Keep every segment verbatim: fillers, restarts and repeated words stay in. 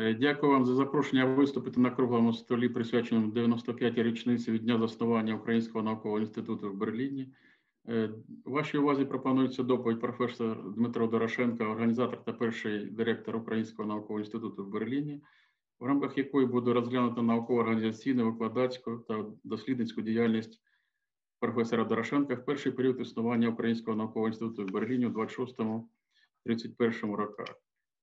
Дякую вам за запрошення виступити на круглому столі, присвяченому дев'яносто п'ятій річниці від дня заснування Українського наукового інституту в Берліні. Вашій увазі пропонується доповідь професора Дмитро Дорошенко, організатор та перший директор Українського наукового інституту в Берліні, в рамках якої буде розглянуто науково-організаційну, викладацьку та дослідницьку діяльність професора Дорошенка в перший період існування Українського наукового інституту в Берліні у двадцять шостому - тридцять першому роках.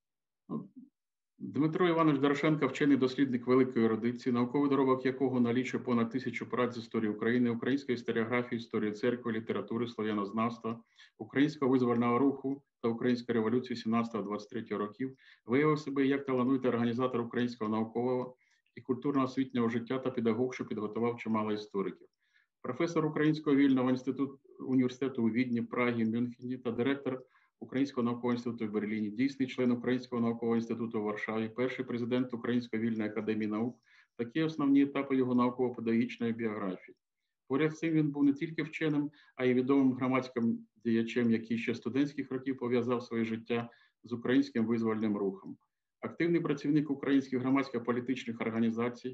Дмитро Іванович Дорошенко – вчений дослідник великої ерудиції, науковий доробок якого налічує понад тисячу праць з історії України, української історіографії, історії церкви, літератури, слов'янознавства, українського визвольного руху та української революції сімнадцятого - двадцять третього років, виявив себе як талановитий організатор українського наукового і культурно-освітнього життя та педагог, що підготував чимало істориків. Професор Українського вільного інституту університету у Відні, Прагі, Мюнхені та директор Українського наукового інституту в Берліні, дійсний член Українського наукового інституту у Варшаві, перший президент Української вільної академії наук. Такі основні етапи його науково-педагогічної біографії. Поряд з цим він був не тільки вченим, а й відомим громадським діячем, який ще з студентських років пов'язав своє життя з українським визвольним рухом. Активний працівник українських громадсько-політичних організацій,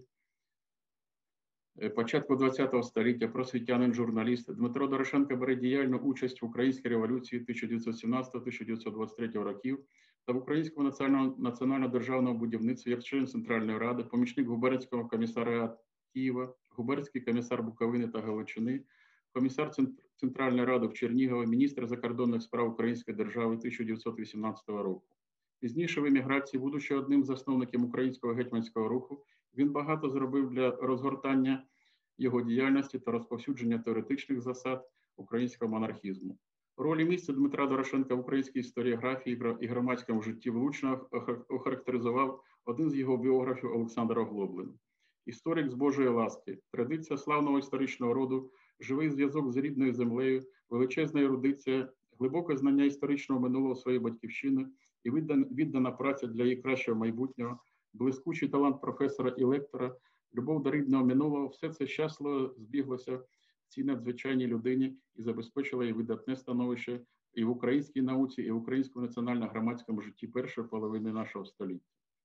початку ХХ століття, просвітянин, журналіст, Дмитро Дорошенко бере діяльну участь в Українській революції тисяча дев'ятсот сімнадцятого - тисяча дев'ятсот двадцять третього років та в Українському національному, національно-державному будівництві як член Центральної ради, помічник губернського комісаріату Києва, губернський комісар Буковини та Галичини, комісар Центральної ради в Чернігові, міністр закордонних справ Української держави тисяча дев'ятсот вісімнадцятого року. Пізніше в еміграції, будучи одним з засновників українського гетьманського руху, він багато зробив для розгортання його діяльності та розповсюдження теоретичних засад українського монархізму. Роль і місце Дмитра Дорошенка в українській історіографії і громадському житті влучно охарактеризував один з його біографів Олександр Оглоблин. Історик з Божої ласки, традиція славного історичного роду, живий зв'язок з рідною землею, величезна ерудиція, глибоке знання історичного минулого своєї батьківщини і віддана праця для її кращого майбутнього, блискучий талант професора і лектора, любов до рідного минулого – все це щасливо збіглося в цій надзвичайній людині і забезпечило їй видатне становище і в українській науці, і в українському національно-громадському житті першої половини нашого століття.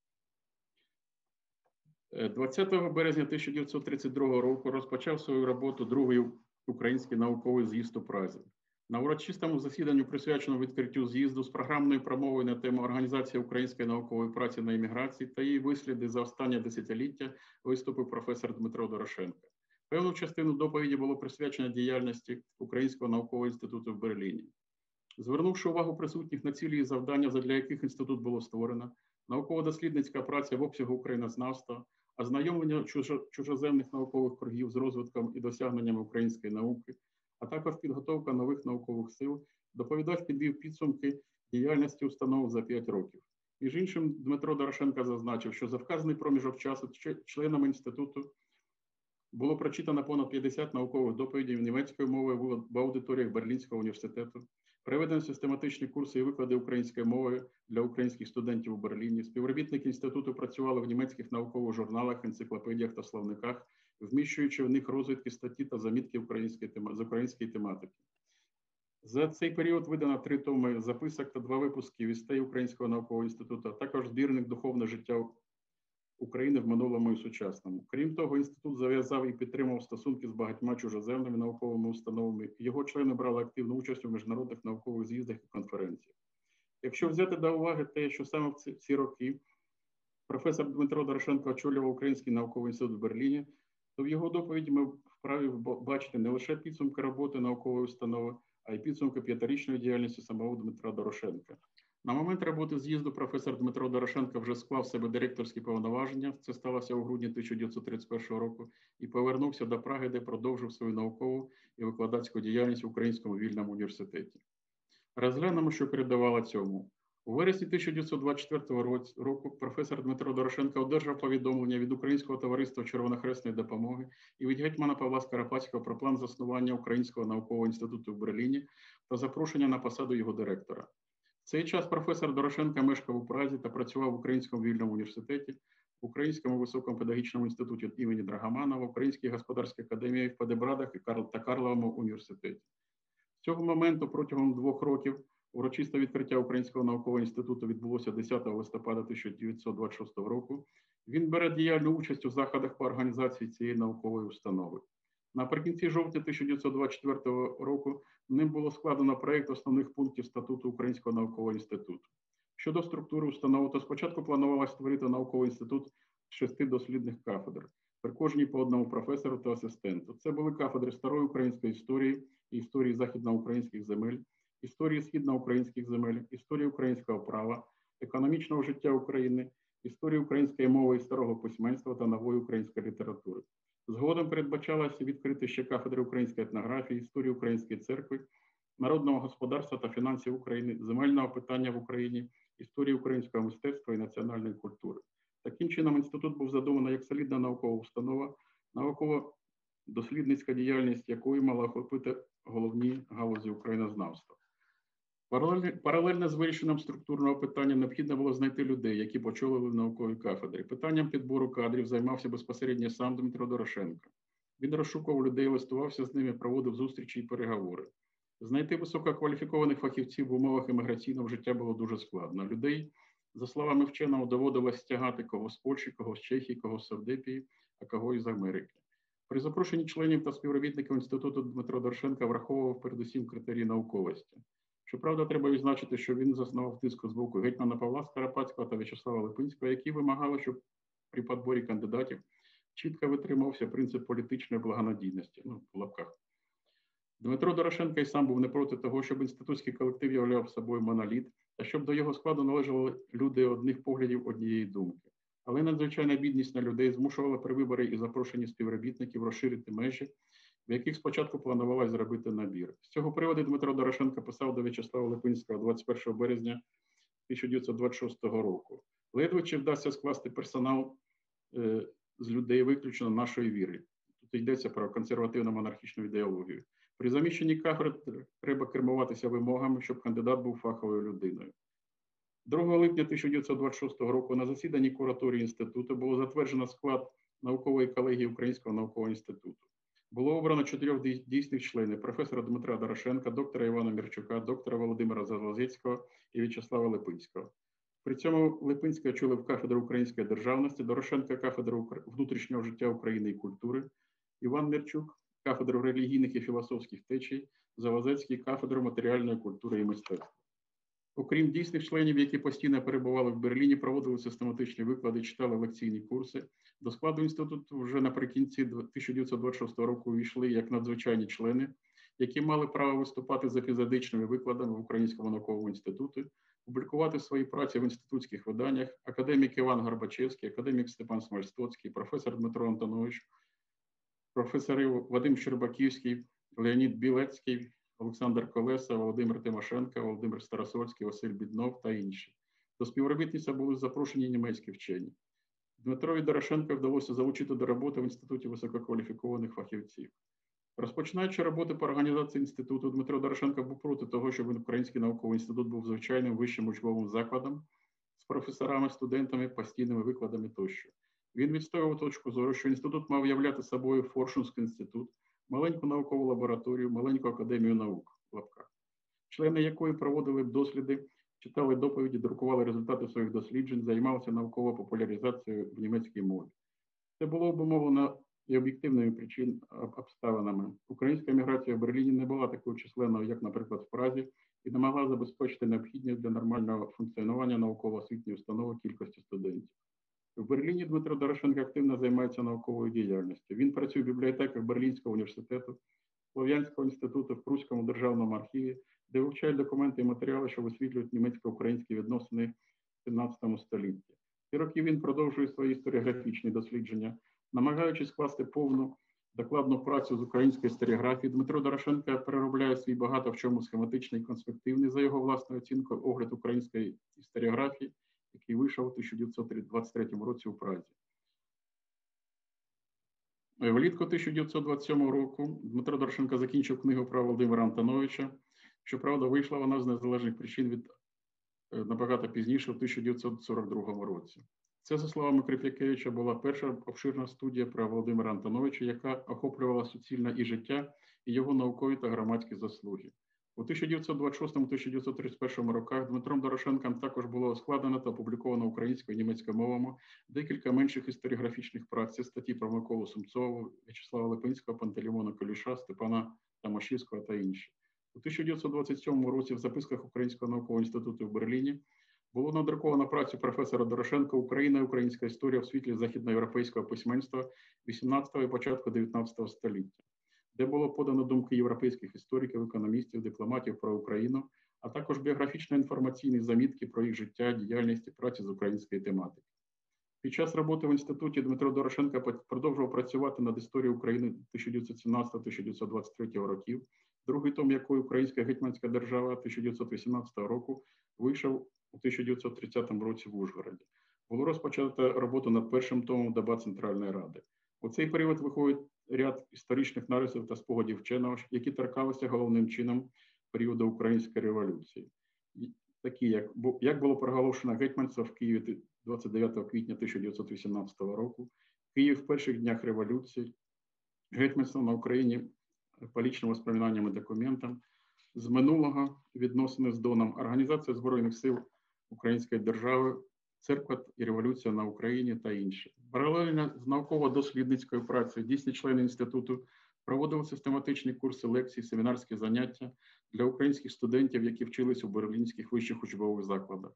двадцятого березня тисяча дев'ятсот тридцять другого року розпочав свою роботу другий український науковий з'їзд у Празі. На урочистому засіданні, присвяченому відкриттю з'їзду з програмною промовою на тему організації української наукової праці на еміграції та її висліди за останнє десятиліття, виступив професор Дмитро Дорошенко. Певну частину доповіді було присвячено діяльності Українського наукового інституту в Берліні. Звернувши увагу присутніх на цілі і завдання, задля яких інститут було створено, науково-дослідницька праця в обсягу українознавства, ознайомлення чужоземних наукових кругів з розвитком і досягненнями української науки, а також підготовка нових наукових сил, доповідач підвів підсумки діяльності установ за п'ять років. Між іншим, Дмитро Дорошенко зазначив, що за вказаний проміжок часу членам інституту було прочитано понад п'ятдесят наукових доповідей німецькою мовою в аудиторіях Берлінського університету, проведено систематичні курси і виклади української мови для українських студентів у Берліні. Співробітники інституту працювали в німецьких наукових журналах, енциклопедіях та словниках, вміщуючи в них розвідки, статті та замітки з української тематики. За цей період видано три томи записок та два випуски вістей Українського наукового інституту, а також збірник «Духовне життя України в минулому і сучасному». Крім того, інститут зав'язав і підтримував стосунки з багатьма чужоземними науковими установами. Його члени брали активну участь у міжнародних наукових з'їздах і конференціях. Якщо взяти до уваги те, що саме в ці, ці роки професор Дмитро Дорошенко очолював Український науковий інститут в Берліні, то в його доповіді ми вправі бачити не лише підсумки роботи наукової установи, а й підсумки п'ятирічної діяльності самого Дмитра Дорошенка. На момент роботи з'їзду професор Дмитро Дорошенко вже склав в себе директорські повноваження, це сталося у грудні тисяча дев'ятсот тридцять першого року, і повернувся до Праги, де продовжив свою наукову і викладацьку діяльність в Українському вільному університеті. Розглянемо, що передавало цьому. У вересні тисяча дев'ятсот двадцять четвертого року професор Дмитро Дорошенко одержав повідомлення від Українського товариства Червонохресної допомоги і від гетьмана Павла Скоропадського про план заснування Українського наукового інституту в Берліні та запрошення на посаду його директора. В цей час професор Дорошенко мешкав у Празі та працював в Українському вільному університеті, в Українському високому педагогічному інституті імені Драгоманова, в Українській господарській академії в Подебрадах та Карловому університеті. З цього моменту протягом двох років Урочисте відкриття Українського наукового інституту відбулося десятого листопада тисяча дев'ятсот двадцять шостого року. Він бере діяльну участь у заходах по організації цієї наукової установи. Наприкінці жовтня тисяча дев'ятсот двадцять четвертого року ним було складено проєкт основних пунктів статуту Українського наукового інституту. Щодо структури установи, то спочатку планувалося створити науковий інститут з шести дослідних кафедр, при кожній по одному професору та асистенту. Це були кафедри старої української історії і історії західноукраїнських земель, історії східноукраїнських земель, історії українського права, економічного життя України, історії української мови і старого письменства та нової української літератури. Згодом передбачалося відкрити ще кафедри української етнографії, історії української церкви, народного господарства та фінансів України, земельного питання в Україні, історії українського мистецтва і національної культури. Таким чином, інститут був задуманий як солідна наукова установа, науково-дослідницька діяльність якої мала охопити головні галузі українознавства. Паралельно, паралельно з вирішенням структурного питання необхідно було знайти людей, які очолили наукові кафедри. Питанням підбору кадрів займався безпосередньо сам Дмитро Дорошенко. Він розшукував людей, листувався з ними, проводив зустрічі і переговори. Знайти висококваліфікованих фахівців в умовах еміграційного життя було дуже складно. Людей, за словами вченого, доводилось стягати кого з Польщі, кого з Чехії, кого з Савдепії, а кого із Америки. При запрошенні членів та співробітників інституту Дмитро Дорошенко враховував передусім критерії науковості. Щоправда, треба відзначити, що він заснував тиску з боку гетьмана Павла Скоропадського та В'ячеслава Липинського, які вимагали, щоб при підборі кандидатів чітко витримався принцип політичної благонадійності, ну, в лапках. Дмитро Дорошенко і сам був не проти того, щоб інститутський колектив являв собою моноліт, та щоб до його складу належали люди одних поглядів, однієї думки. Але надзвичайна бідність на людей змушувала при виборі і запрошенні співробітників розширити межі, в яких спочатку планувалось зробити набір. З цього приводу Дмитро Дорошенко писав до В'ячеслава Липинського двадцять першого березня тисяча дев'ятсот двадцять шостого року. Ледве чи вдасться скласти персонал е, з людей виключно нашої віри. Тут йдеться про консервативно-монархічну ідеологію. При заміщенні кафедр треба кермуватися вимогами, щоб кандидат був фаховою людиною. другого липня тисяча дев'ятсот двадцять шостого року на засіданні кураторії інституту було затверджено склад наукової колегії Українського наукового інституту. Було обрано чотирьох дійсних членів: професора Дмитра Дорошенка, доктора Івана Мірчука, доктора Володимира Залозецького і В'ячеслава Липинського. При цьому Липинський очолив кафедру української державності, Дорошенко – кафедру внутрішнього життя України і культури, Іван Мірчук – кафедру релігійних і філософських течій, Залозецький – кафедру матеріальної культури і мистецтва. Окрім дійсних членів, які постійно перебували в Берліні, проводили систематичні виклади, читали лекційні курси. До складу інституту вже наприкінці тисяча дев'ятсот двадцять шостого року увійшли як надзвичайні члени, які мали право виступати за епізодичними викладами в Українському науковому інституті, публікувати свої праці в інститутських виданнях: академік Іван Горбачевський, академік Степан Смольстоцький, професор Дмитро Антонович, професори Вадим Щербаківський, Леонід Білецький, Олександр Колеса, Володимир Тимошенко, Володимир Старосольський, Василь Біднов та інші. До співробітництва були запрошені німецькі вчені. Дмитрові Дорошенко вдалося залучити до роботи в інституті висококваліфікованих фахівців. Розпочинаючи роботи по організації інституту, Дмитро Дорошенко був проти того, щоб Український науковий інститут був звичайним вищим учбовим закладом з професорами, студентами, постійними викладами тощо. Він відстоював точку зору, що інститут мав являти собою Форшунський інститут, маленьку наукову лабораторію, маленьку академію наук, в лапках, члени якої проводили б досліди, читали доповіді, друкували результати своїх досліджень, займалися науковою популяризацією в німецькій мові. Це було обумовлено і об'єктивними причин обставинами. Українська еміграція в Берліні не була такою численною, як, наприклад, в Празі, і не могла забезпечити необхідність для нормального функціонування науково-освітньої установи кількості студентів. В Берліні Дмитро Дорошенко активно займається науковою діяльністю. Він працює в бібліотеках Берлінського університету, Слов'янського інституту, в Пруському державному архіві, де вивчають документи і матеріали, що висвітлюють німецько-українські відносини в сімнадцятому столітті. Ці роки він продовжує свої історіографічні дослідження, намагаючись скласти повну докладну працю з української історіографії. Дмитро Дорошенко переробляє свій багато в чому схематичний і конспективний, за його власною оцінкою, огляд української історіографії, який вийшов у тисяча дев'ятсот двадцять третьому році у Празі. Влітку тисяча дев'ятсот двадцять сьомого року Дмитро Дорошенко закінчив книгу про Володимира Антоновича. Щоправда, вийшла вона з незалежних причин від набагато пізніше, в тисяча дев'ятсот сорок другому році. Це, за словами Крип'якевича, була перша обширна студія про Володимира Антоновича, яка охоплювала суцільно і життя, і його наукові та громадські заслуги. У тисяча дев'ятсот двадцять шостому - тисяча дев'ятсот тридцять першому роках Дмитром Дорошенком також було складено та опубліковано українською і німецькою мовами декілька менших історіографічних праць, це статті про Миколу Сумцову, В'ячеслава Липинського, Пантелеймона Куліша, Степана Тамашівського та інші. У тисяча дев'ятсот двадцять сьомому році в записках Українського наукового інституту в Берліні було надруковано працю професора Дорошенка «Україна і українська історія в світлі західноєвропейського письменства вісімнадцятого і початку дев'ятнадцятого століття», де було подано думки європейських істориків, економістів, дипломатів про Україну, а також біографічно-інформаційні замітки про їх життя, діяльність і працю з української тематики. Під час роботи в інституті Дмитро Дорошенко продовжував працювати над історією України тисяча дев'ятсот сімнадцятого - тисяча дев'ятсот двадцять третього років, другий том якої «Українська гетьманська держава» тисяча дев'ятсот вісімнадцятого року вийшов у тисяча дев'ятсот тридцятому році в Ужгороді. Було розпочато роботу над першим томом «Доба Центральної Ради». У цей період виходить ряд історичних нарисів та спогадів вченого, які торкалися головним чином періоду Української революції. Такі, як, як було проголошено гетьманство в Києві двадцять дев'ятого квітня тисяча дев'ятсот вісімнадцятого року, Київ в перших днях революції, гетьманство на Україні по лічним воспоминанням і документам, з минулого відносини з Доном, Організація Збройних сил Української держави, Церква і революція на Україні та інше. Паралельно з науково-дослідницькою працею дійсні члени інституту проводили систематичні курси лекцій, семінарські заняття для українських студентів, які вчились у берлінських вищих учбових закладах.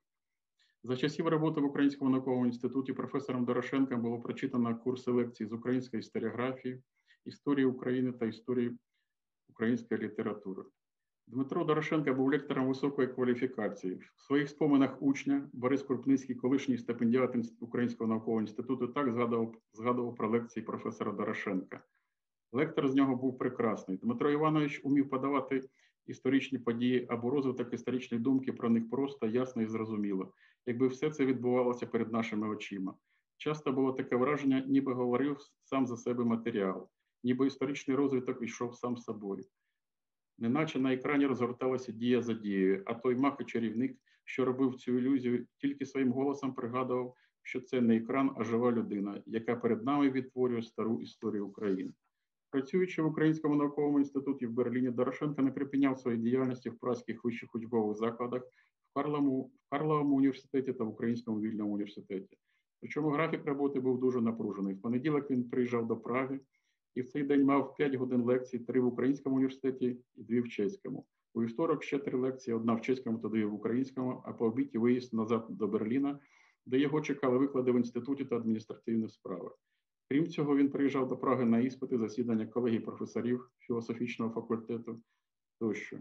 За часів роботи в Українському науковому інституті професором Дорошенком було прочитано курси лекцій з української історіографії, історії України та історії української літератури. Дмитро Дорошенко був лектором високої кваліфікації. В своїх споминах учня Борис Крупницький, колишній стипендіат Українського наукового інституту, так згадував, згадував про лекції професора Дорошенка. Лектор з нього був прекрасний. Дмитро Іванович умів подавати історичні події або розвиток історичної думки про них просто, ясно і зрозуміло, якби все це відбувалося перед нашими очима. Часто було таке враження, ніби говорив сам за себе матеріал, ніби історичний розвиток йшов сам собою. Неначе на екрані розгорталася дія за дією, а той мах і чарівник, що робив цю ілюзію, тільки своїм голосом пригадував, що це не екран, а жива людина, яка перед нами відтворює стару історію України. Працюючи в Українському науковому інституті в Берліні, Дорошенко не припиняв своєї діяльності в празьких вищих учбових закладах, в Карловому, в Карловому університеті та в Українському вільному університеті. Причому графік роботи був дуже напружений. В понеділок він приїжджав до Праги, і в цей день мав п'ять годин лекцій, три в Українському університеті і дві в чеському. У вівторок ще три лекції, одна в чеському та дві в українському, а по обіді виїзд назад до Берліна, де його чекали виклади в інституті та адміністративні справи. Крім цього, він приїжджав до Праги на іспити, засідання колегій професорів філософічного факультету тощо.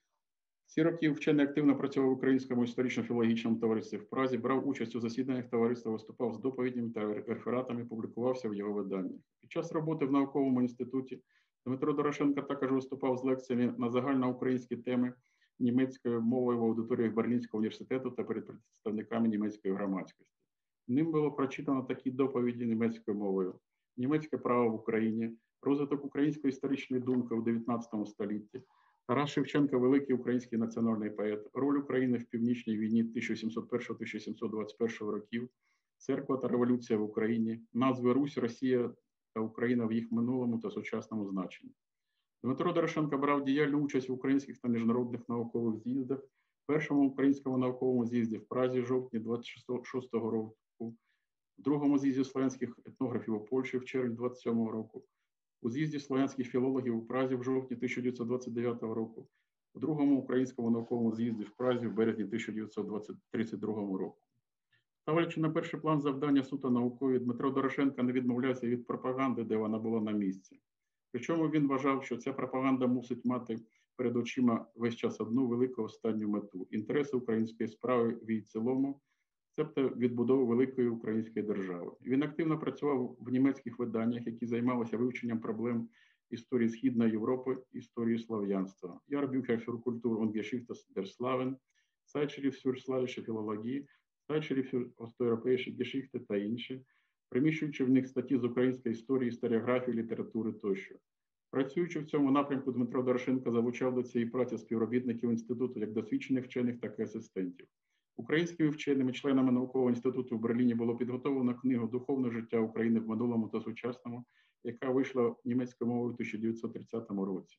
Ці роки вчений активно працював в Українському історично-філологічному товаристві в Празі, брав участь у засіданнях товариства, виступав з доповідями та рефератами, публікувався в його виданнях. Під час роботи в науковому інституті Дмитро Дорошенко також виступав з лекціями на загальноукраїнські теми німецькою мовою в аудиторіях Берлінського університету та перед представниками німецької громадськості. Ним було прочитано такі доповіді німецькою мовою: «Німецьке право в Україні», «Розвиток української історичної думки у дев'ятнадцятому столітті», Тарас Шевченко – великий український національний поет, «Роль України в Північній війні тисяча сімсот першого - тисяча сімсот двадцять першого років», «Церква та революція в Україні», назви «Русь», «Росія» та «Україна» в їх минулому та сучасному значенні. Дмитро Дорошенко брав діяльну участь в українських та міжнародних наукових з'їздах, першому українському науковому з'їзді в Празі в жовтні двадцять шостого року, в другому з'їзді слов'янських етнографів у Польщі в червні двадцять сьомого року, у з'їзді слов'янських філологів у Празі в жовтні тисяча дев'ятсот двадцять дев'ятого року, у другому українському науковому з'їзді в Празі в березні тисяча дев'ятсот тридцять другого року. Ставлячи на перший план завдання суто наукові, Дмитро Дорошенко не відмовлявся від пропаганди, де вона була на місці. Причому він вважав, що ця пропаганда мусить мати перед очима весь час одну велику останню мету – інтереси української справи в її цілому, тобто відбудову великої української держави. Він активно працював в німецьких виданнях, які займалися вивченням проблем історії Східної Європи, історії слав'янства. Jahrbucher für Kultur und Geschichte der Slawen, Zeitschrift für slawische Philologie, Zeitschrift für Osteuropäische Geschichte та інші, приміщуючи в них статті з української історії, історіографії, літератури тощо. Працюючи в цьому напрямку, Дмитро Дорошенко залучав до цієї праці співробітників інституту як досвідчених вчених, так і асистентів. Українськими вченими, членами наукового інституту в Берліні було підготовлено книгу «Духовне життя України в минулому та сучасному», яка вийшла німецькою мовою в тисяча дев'ятсот тридцятому році.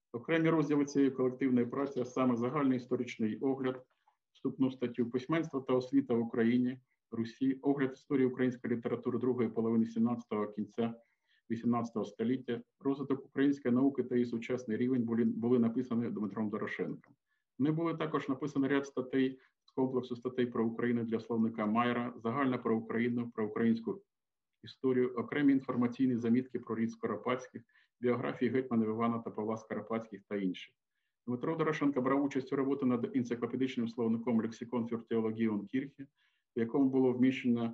Окремі розділи цієї колективної праці, а саме загальний історичний огляд, вступну статтю «Письменство та освіта в Україні, Русі», огляд історії української літератури другої половини сімнадцятого, кінця вісімнадцятого століття, розвиток української науки та її сучасний рівень були, були написані Дмитром Дорошенком. Вони були також написані ряд статей з комплексу статей про Україну для словника Майера, загальна про Україну, про українську історію, окремі інформаційні замітки про рід Скоропадських, біографії гетьманів Івана та Павла Скоропадських та інших. Дмитро Дорошенко брав участь у роботі над енциклопедичним словником «Лексикон фюр Теологіон Кірхі», в якому було вміщено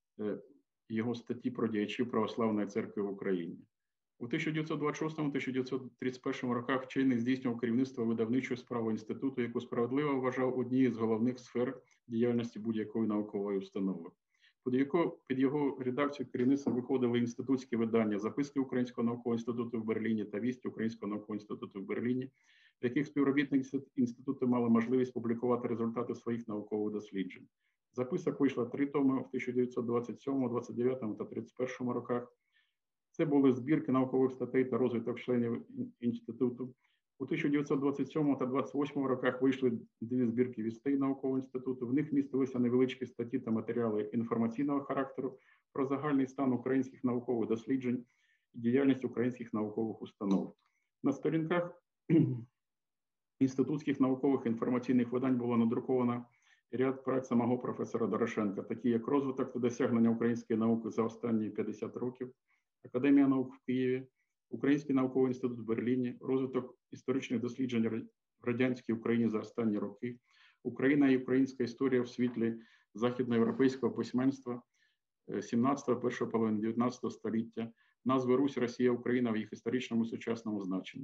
його статті про діячів православної церкви в Україні. У тисяча дев'ятсот двадцять шостому — тисяча дев'ятсот тридцять першому роках вчений здійснював керівництво видавничої справи інституту, яку справедливо вважав однією з головних сфер діяльності будь-якої наукової установи. Під його, під його редакцію керівництва виходили інститутські видання «Записки Українського наукового інституту в Берліні» та «Вість Українського наукового інституту в Берліні», в яких співробітники інституту мали можливість публікувати результати своїх наукових досліджень. Записок вийшло три томи в тисяча дев'ятсот двадцять сьомому, двадцять дев'ятому та тридцять першому роках. Це були збірки наукових статей та розвиток членів інституту. У тисяча дев'ятсот двадцять сьомому та двадцять восьмому роках вийшли дві збірки вістей наукового інституту. В них містилися невеличкі статті та матеріали інформаційного характеру про загальний стан українських наукових досліджень і діяльність українських наукових установ. На сторінках інститутських наукових інформаційних видань було надруковано ряд праць самого професора Дорошенка, такі як «Розвиток та досягнення української науки за останні п'ятдесят років», «Академія наук в Києві», «Український науковий інститут в Берліні», «Розвиток історичних досліджень в радянській Україні за останні роки», «Україна і українська історія в світлі західноєвропейського письменства сімнадцятого — першої половини дев'ятнадцятого століття», «Назви Русь, Росія, Україна в їх історичному сучасному значенні».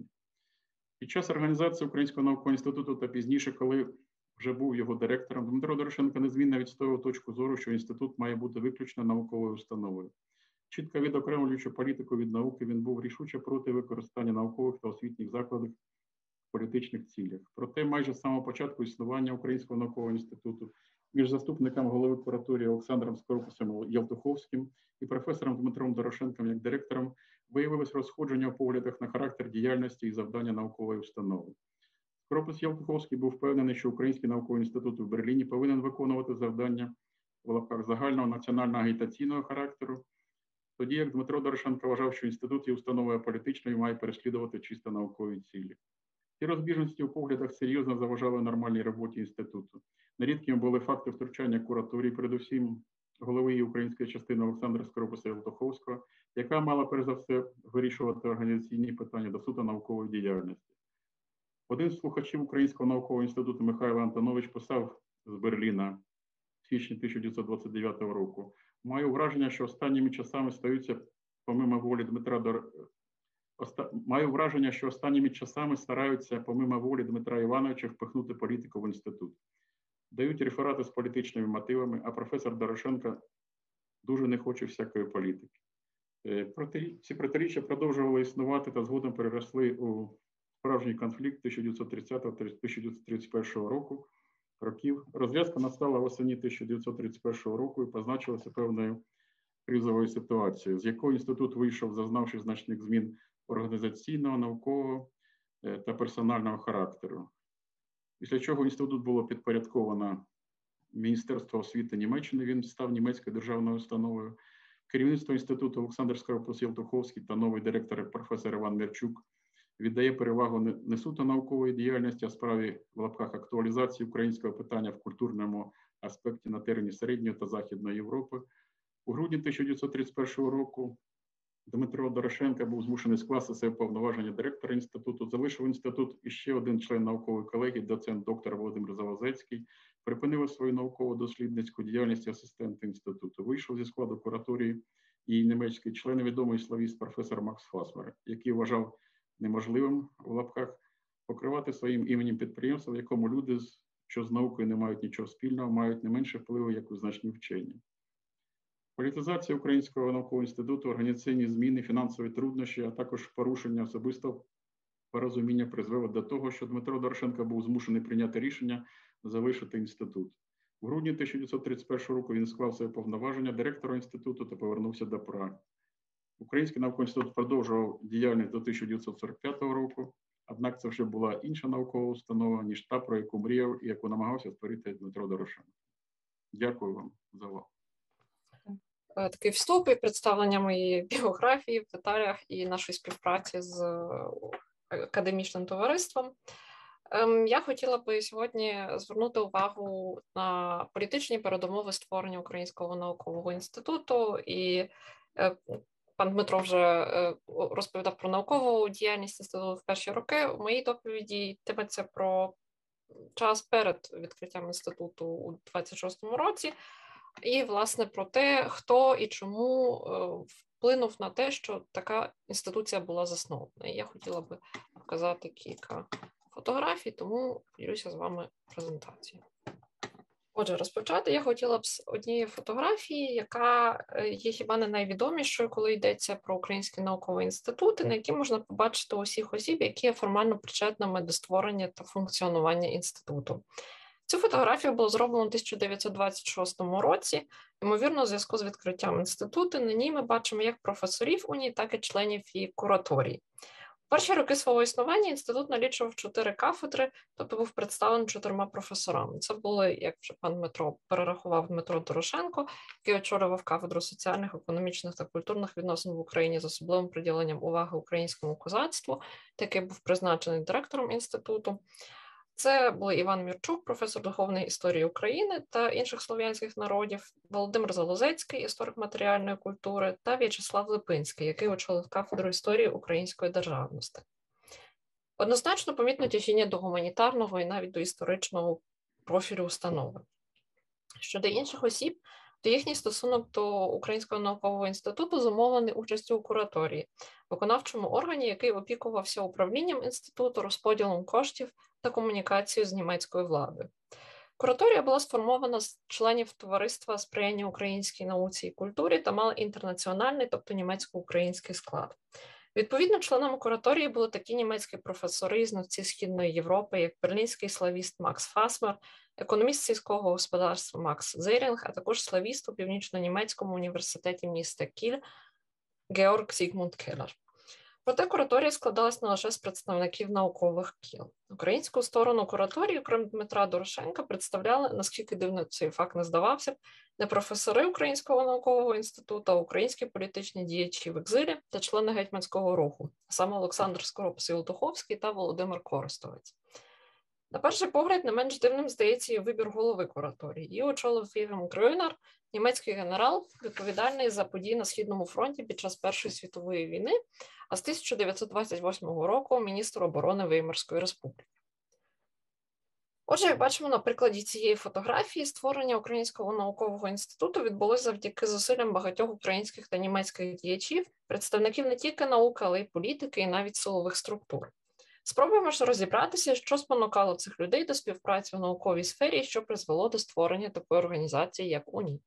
Під час організації Українського наукового інституту та пізніше, коли вже був його директором, Дмитро Дорошенко незмінно відстоював точку зору, що інститут має бути виключно науковою установою. Чітко відокремлюючи політику від науки, він був рішуче проти використання наукових та освітніх закладів в політичних цілях. Проте майже з самого початку існування Українського наукового інституту між заступником голови кураторії Олександром Скорописом Ялтуховським і професором Дмитром Дорошенком як директором виявилось розходження у поглядах на характер діяльності і завдання наукової установи. Скоропис Ялтуховський був впевнений, що Український науковий інститут у Берліні повинен виконувати завдання в лапках загального національно-агітаційного характеру, тоді як Дмитро Дорошенко вважав, що інститут є установою політичною і має переслідувати чисто наукові цілі. Ці розбіжності у поглядах серйозно заважали нормальній роботі інституту. Нерідкими були факти втручання кураторії, передусім голови її української частини Олександра Скорописа Ялтуховського, яка мала перш за все вирішувати організаційні питання до суто наукової діяльності. Один з слухачів Українського наукового інституту Михайло Антонович писав з Берліна в січні тисяча дев'ятсот двадцять дев'ятого року: «Маю враження, що останніми часами стаються, помимо волі Дмитра Дор... Оста... Маю враження, що останніми часами стараються, помимо волі Дмитра Івановича, впихнути політику в інститут. Дають реферати з політичними мотивами, а професор Дорошенко дуже не хоче всякої політики». Проти... Ці протиріччя продовжували існувати та згодом переросли у справжній конфлікт тисяча дев'ятсот тридцятого - тисяча дев'ятсот тридцять першого року, років. Розв'язка настала восені тисяча дев'ятсот тридцять першого року і позначилася певною кризовою ситуацією, з якої інститут вийшов, зазнавши значних змін організаційного, наукового та персонального характеру. Після чого інститут було підпорядковано Міністерство освіти Німеччини, він став німецькою державною установою. Керівництво інституту Олександр Скоропис Ялтуховський та новий директор професор Іван Мерчук віддає перевагу не суто наукової діяльності, а справі в лапках актуалізації українського питання в культурному аспекті на терені Середньої та Західної Європи. У грудні тисяча дев'ятсот тридцять першого року Дмитро Дорошенко був змушений скласти себе повноваження директора інституту, залишив інститут і ще один член наукової колегії, доцент доктор Володимир Завозецький, припинив свою науково-дослідницьку діяльність асистента інституту. Вийшов зі складу кураторії її німецький член, відомий славіст професор Макс Фасмер, який вважав неможливим в лапках покривати своїм іменем підприємство, в якому люди, що з наукою не мають нічого спільного, мають не менше впливу, як визначні вчені. Політизація Українського наукового інституту, організаційні зміни, фінансові труднощі, а також порушення особистого порозуміння призвело до того, що Дмитро Дорошенко був змушений прийняти рішення залишити інститут. В грудні тисяча дев'ятсот тридцять першого року він склав своє повноваження директора інституту та повернувся до Праги. Український науковий інститут продовжував діяльність до тисяча дев'ятсот сорок п'ятого року, а Однак це вже була інша наукова установа, ніж та, про яку мріяв і яку намагався створити Дмитро Дорошенко. Дякую вам за увагу. Такий вступ і представлення моєї біографії в деталях і нашої співпраці з академічним товариством. Я хотіла би сьогодні звернути увагу на політичні передумови створення Українського наукового інституту. І пан Дмитро вже розповідав про наукову діяльність інституту в перші роки. У моїй доповіді йтиметься про час перед відкриттям інституту у двадцять шостому році. І, власне, про те, хто і чому вплинув на те, що така інституція була заснована. І я хотіла би показати кілька фотографій, тому поділюся з вами презентацією. Отже, розпочати я хотіла б з однієї фотографії, яка є хіба не найвідомішою, коли йдеться про Український науковий інститут, на якій можна побачити усіх осіб, які є формально причетними до створення та функціонування інституту. Цю фотографію було зроблено у тисяча дев'ятсот двадцять шостому році, ймовірно, у зв'язку з відкриттям інституту. На ній ми бачимо як професорів унії, так і членів її кураторії. У перші роки свого існування інститут налічував чотири кафедри, тобто був представлений чотирма професорами. Це були, як вже пан Дмитро перерахував, Дмитро Дорошенко, який очолював кафедру соціальних, економічних та культурних відносин в Україні з особливим приділенням уваги українському козацтву, який був призначений директором інституту. Це були Іван Мірчук, професор духовної історії України та інших слов'янських народів, Володимир Залозецький, історик матеріальної культури, та В'ячеслав Липинський, який очолив кафедру історії української державності. Однозначно помітно тяжіння до гуманітарного і навіть до історичного профілю установи. Щодо інших осіб, то їхній стосунок до Українського наукового інституту зумовлений участю у кураторії, виконавчому органі, який опікувався управлінням інституту, розподілом коштів та комунікацією з німецькою владою. Кураторія була сформована з членів Товариства сприяння українській науці і культурі та мала інтернаціональний, тобто німецько-український склад. Відповідно, членами кураторії були такі німецькі професори і знавці Східної Європи, як берлінський славіст Макс Фасмер, економіст сільського господарства Макс Зейрінг, а також славіст у Північно-Німецькому університеті міста Кіль Георг Зігмунд Келлер. Проте кураторія складалась не лише з представників наукових кіл. Українську сторону кураторії, крім Дмитра Дорошенка, представляли, наскільки дивно цей факт не здавався, не професори Українського наукового інституту, а українські політичні діячі в екзилі та члени гетьманського руху, саме Олександр Скоропадський та Володимир Коростовець. На перший погляд, не менш дивним здається і вибір голови кураторії. Її очолив Вільгельм Грюнер, німецький генерал, відповідальний за події на Східному фронті під час Першої світової війни, а з тисяча дев'ятсот двадцять восьмого року міністр оборони Веймарської республіки. Отже, як бачимо на прикладі цієї фотографії, створення Українського наукового інституту відбулося завдяки зусиллям багатьох українських та німецьких діячів, представників не тільки науки, але й політики, і навіть силових структур. Спробуємо ж розібратися, що спонукало цих людей до співпраці в науковій сфері і що призвело до створення такої організації, як УНІ.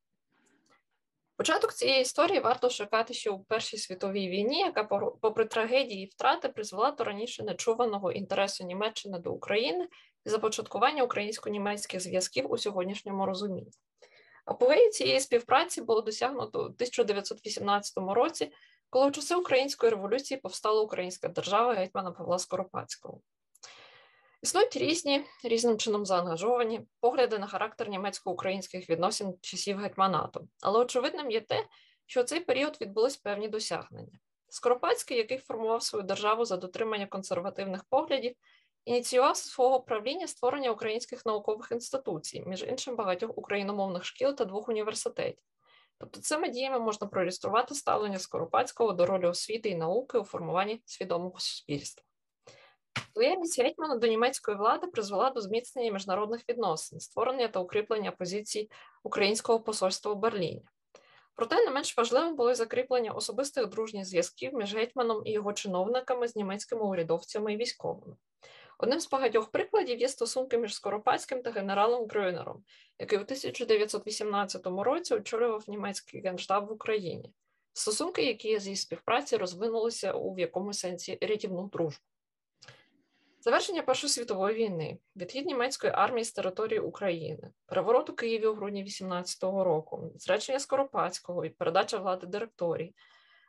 Початок цієї історії варто шукати ще у Першій світовій війні, яка, попри трагедії і втрати, призвела до раніше нечуваного інтересу Німеччини до України і започаткування українсько-німецьких зв'язків у сьогоднішньому розумінні. Апогею цієї співпраці було досягнуто у тисяча дев'ятсот вісімнадцятому році, коли в часи Української революції повстала Українська держава гетьмана Павла Скоропадського. Існують різні, різним чином заангажовані погляди на характер німецько-українських відносин часів гетьманату, але очевидним є те, що у цей період відбулись певні досягнення. Скоропадський, який формував свою державу за дотримання консервативних поглядів, ініціював свого правління створення українських наукових інституцій, між іншим багатьох україномовних шкіл та двох університетів. Тобто цими діями можна проілюструвати ставлення Скоропадського до ролі освіти і науки у формуванні свідомого суспільства. Лояльність гетьмана до німецької влади призвела до зміцнення міжнародних відносин, створення та укріплення позицій українського посольства у Берліні. Проте не менш важливим було закріплення особистих дружніх зв'язків між гетьманом і його чиновниками з німецькими урядовцями і військовими. Одним з багатьох прикладів є стосунки між Скоропадським та генералом Грюнером, який у тисяча дев'ятсот вісімнадцятому році очолював німецький генштаб в Україні. Стосунки, які з її співпраці розвинулися у в якомусь сенсі рятівну дружбу. Завершення Першої світової війни, відхід німецької армії з території України, переворот у Києві у грудні вісімнадцятого року, зречення Скоропадського і передача влади директорії,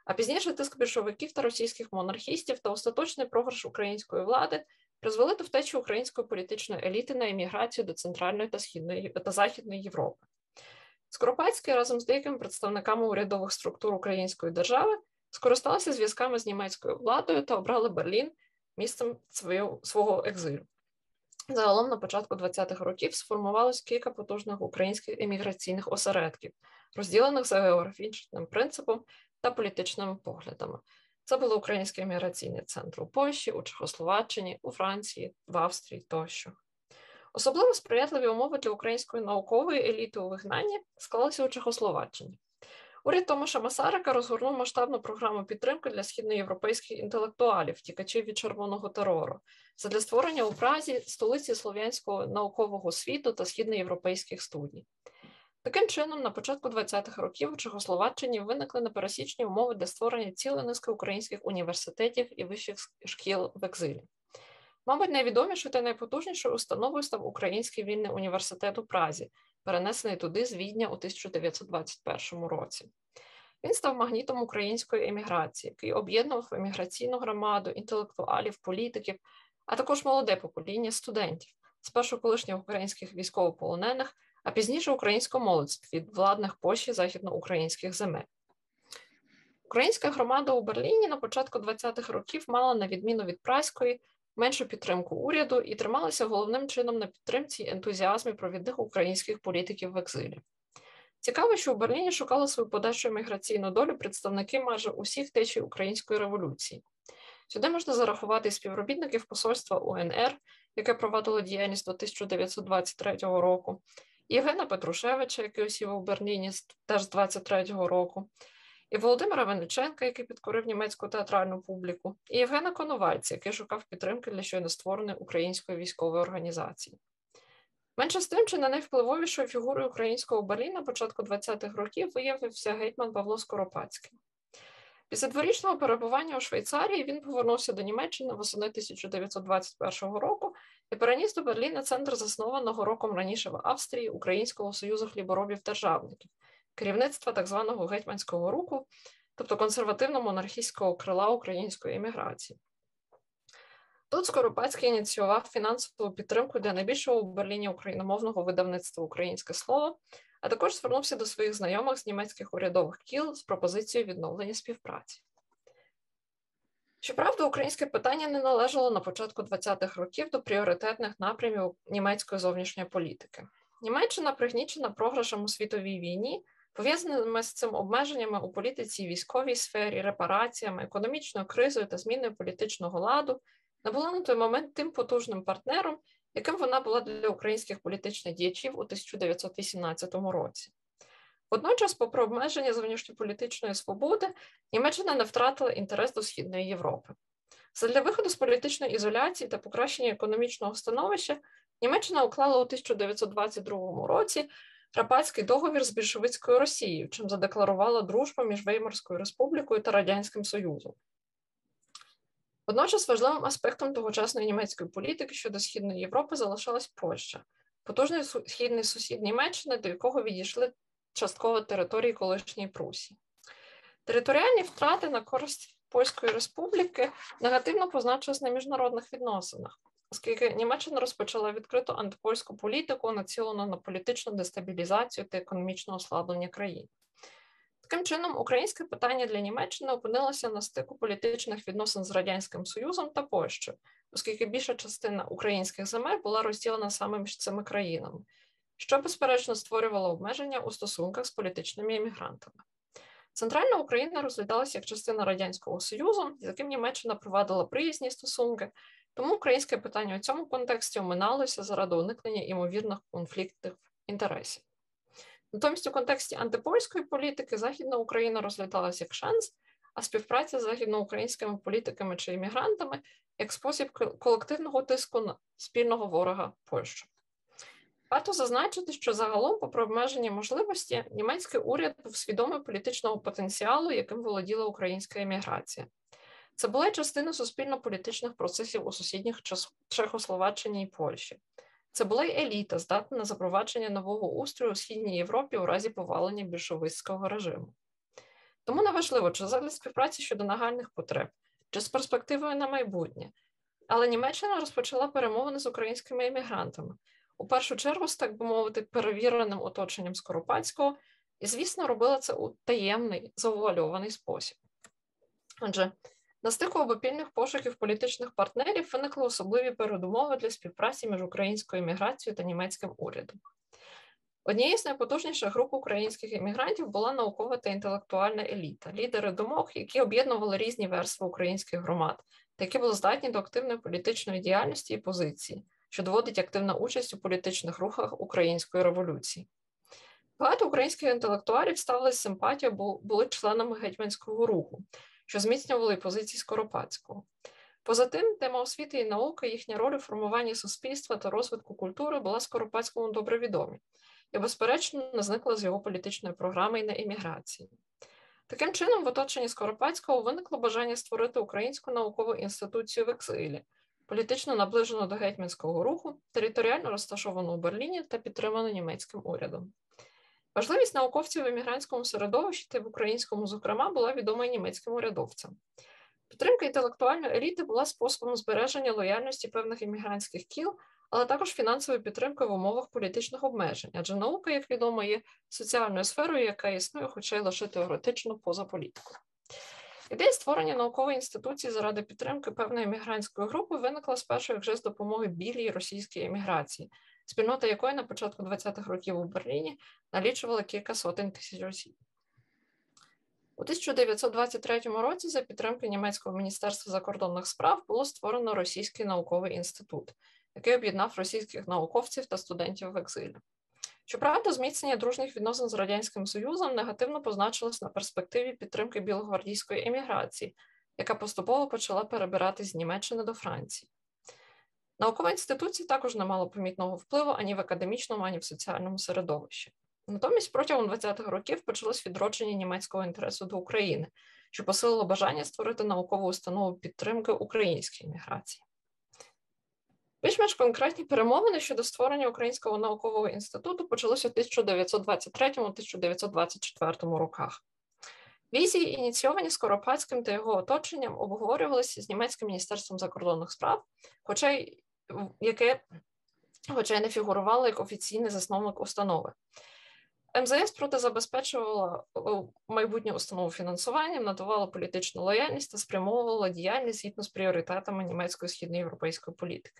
А пізніше тиск більшовиків та російських монархістів та остаточний програш української влади призвели до втечі української політичної еліти на еміграцію до Центральної та Східної та Західної Європи. Скоропадський разом з деякими представниками урядових структур української держави скористалися зв'язками з німецькою владою та обрали Берлін місцем свого, свого екзилю. Загалом на початку двадцятих років сформувалось кілька потужних українських еміграційних осередків, розділених за географічним принципом та політичними поглядами. Це були українські еміграційні центри у Польщі, у Чехословаччині, у Франції, в Австрії тощо. Особливо сприятливі умови для української наукової еліти у вигнанні склалися у Чехословаччині. Уряд Томаша Масарика розгорнув масштабну програму підтримки для східноєвропейських інтелектуалів, втікачів від червоного терору, задля створення у Празі столиці слов'янського наукового світу та східноєвропейських студій. Таким чином, на початку двадцятих років у Чехословаччині виникли непересічні умови для створення цілої низки українських університетів і вищих шкіл в екзилі. Мабуть, найвідомішою та найпотужнішою установою став Український вільний університет у Празі, перенесений туди з Відня у тисяча дев'ятсот двадцять першому році. Він став магнітом української еміграції, який об'єднував еміграційну громаду, інтелектуалів, політиків, а також молоде покоління студентів, спершу колишніх українських військовополонених, а пізніше українську молодь від владних поші західноукраїнських земель. Українська громада у Берліні на початку двадцятих років мала, на відміну від празької, меншу підтримку уряду і трималася головним чином на підтримці і ентузіазмі провідних українських політиків в екзилі. Цікаво, що у Берліні шукали свою подальшу еміграційну долю представники майже усіх течій української революції. Сюди можна зарахувати співробітників посольства У Ен Ер, яке провадило діяльність до тисяча дев'ятсот двадцять третього року, Євгена Петрушевича, який осів у Берліні теж з двадцять третього року, і Володимира Винниченка, який підкорив німецьку театральну публіку, і Євгена Коновальця, який шукав підтримки для щойно створеної української військової організації. Менше з тим, чи не найвпливовішою фігурою українського Берліна на початку двадцятих років виявився гетьман Павло Скоропадський. Після дворічного перебування у Швейцарії він повернувся до Німеччини восени тисяча дев'ятсот двадцять першого року і переніс до Берліна центр заснованого роком раніше в Австрії Українського союзу хліборобів-державників, керівництва так званого гетьманського руху, тобто консервативно-монархістського крила української еміграції. Тут Скоропадський ініціював фінансову підтримку для найбільшого у Берліні україномовного видавництва «Українське слово», а також звернувся до своїх знайомих з німецьких урядових кіл з пропозицією відновлення співпраці. Щоправда, українське питання не належало на початку двадцятих років до пріоритетних напрямів німецької зовнішньої політики. Німеччина, пригнічена програшем у світовій війні, пов'язаними з цим обмеженнями у політиці і військовій сфері, репараціями, економічною кризою та зміною політичного ладу, не була на той момент тим потужним партнером, яким вона була для українських політичних діячів у тисяча дев'ятсот вісімнадцятому році. Водночас, попри обмеження зовнішньополітичної свободи, Німеччина не втратила інтерес до Східної Європи. Задля виходу з політичної ізоляції та покращення економічного становища Німеччина уклала у тисяча дев'ятсот двадцять другому році Рапальський договір з більшовицькою Росією, чим задекларувала дружбу між Веймарською республікою та Радянським Союзом. Водночас важливим аспектом тогочасної німецької політики щодо Східної Європи залишалась Польща, потужний східний сусід Німеччини, до якого відійшли частково території колишньої Прусії. Територіальні втрати на користь Польської республіки негативно позначились на міжнародних відносинах, оскільки Німеччина розпочала відкриту антипольську політику, націлену на політичну дестабілізацію та економічне ослаблення країн. Таким чином, українське питання для Німеччини опинилося на стику політичних відносин з Радянським Союзом та Польщею, оскільки більша частина українських земель була розділена саме між цими країнами, що, безперечно, створювало обмеження у стосунках з політичними емігрантами. Центральна Україна розглядалася як частина Радянського Союзу, з яким Німеччина провадила приязні стосунки, тому українське питання у цьому контексті оминалося заради уникнення ймовірних конфліктів інтересів. Натомість у контексті антипольської політики Західна Україна розглядалася як шанс, а співпраця з західноукраїнськими політиками чи іммігрантами як спосіб колективного тиску на спільного ворога Польщу. Варто зазначити, що загалом, попри обмежені можливості, німецький уряд був свідомий політичного потенціалу, яким володіла українська еміграція. Це була частина суспільно-політичних процесів у сусідніх Чехословаччині і Польщі. Це була й еліта, здатна на запровадження нового устрою у Східній Європі у разі повалення більшовицького режиму. Тому неважливо, чи задля співпраці щодо нагальних потреб, чи з перспективою на майбутнє. Але Німеччина розпочала перемовини з українськими іммігрантами. У першу чергу, з, так би мовити, перевіреним оточенням Скоропадського, і, звісно, робила це у таємний, завуальований спосіб. Отже, на стику обопільних пошуків політичних партнерів виникли особливі передумови для співпраці між українською імміграцією та німецьким урядом. Однією з найпотужніших груп українських іммігрантів була наукова та інтелектуальна еліта, лідери думок, які об'єднували різні верстви українських громад, та які були здатні до активної політичної діяльності і позиції, що доводить активна участь у політичних рухах української революції. Багато українських інтелектуалів ставилися з симпатією, бо були членами гетьманського руху, що зміцнювали позиції Скоропадського. Поза тим, тема освіти і науки, їхня роль у формуванні суспільства та розвитку культури була Скоропадському добре відомі і, безперечно, не зникла з його політичної програми і на еміграції. Таким чином, в оточенні Скоропадського виникло бажання створити українську наукову інституцію в екзилі, політично наближену до гетьманського руху, територіально розташовану у Берліні та підтриману німецьким урядом. Важливість науковців в емігрантському середовищі та в українському, зокрема, була відома й німецьким урядовцям. Підтримка інтелектуальної еліти була способом збереження лояльності певних емігрантських кіл, але також фінансової підтримки в умовах політичних обмежень, адже наука, як відомо, є соціальною сферою, яка існує, хоча й лише теоретично поза політикою. Ідея створення наукової інституції заради підтримки певної емігрантської групи виникла спершу як жест допомоги білій російській еміграції, спільнота якої на початку двадцятих років у Берліні налічувала кілька сотень тисяч осіб. У тисяча дев'ятсот двадцять третьому році за підтримки Німецького міністерства закордонних справ було створено Російський науковий інститут, який об'єднав російських науковців та студентів в екзилі. Щоправда, зміцнення дружніх відносин з Радянським Союзом негативно позначилось на перспективі підтримки білогвардійської еміграції, яка поступово почала перебиратись з Німеччини до Франції. Наукова інституція також не мала помітного впливу ані в академічному, ані в соціальному середовищі. Натомість протягом двадцятих років почалось відродження німецького інтересу до України, що посилило бажання створити наукову установу підтримки української еміграції. Більш-менш конкретні перемовини щодо створення Українського наукового інституту почалися у тисяча дев'ятсот двадцять третьому - тисяча дев'ятсот двадцять четвертому роках. Візії, ініційовані Скоропадським та його оточенням, обговорювалися з Німецьким міністерством закордонних справ, хоча й, яке хоча й не фігурувало як офіційний засновник установи. ем зе ес, проте, забезпечувала майбутню установу фінансуванням, надавала політичну лояльність та спрямовувала діяльність згідно з пріоритетами німецької східноєвропейської політики.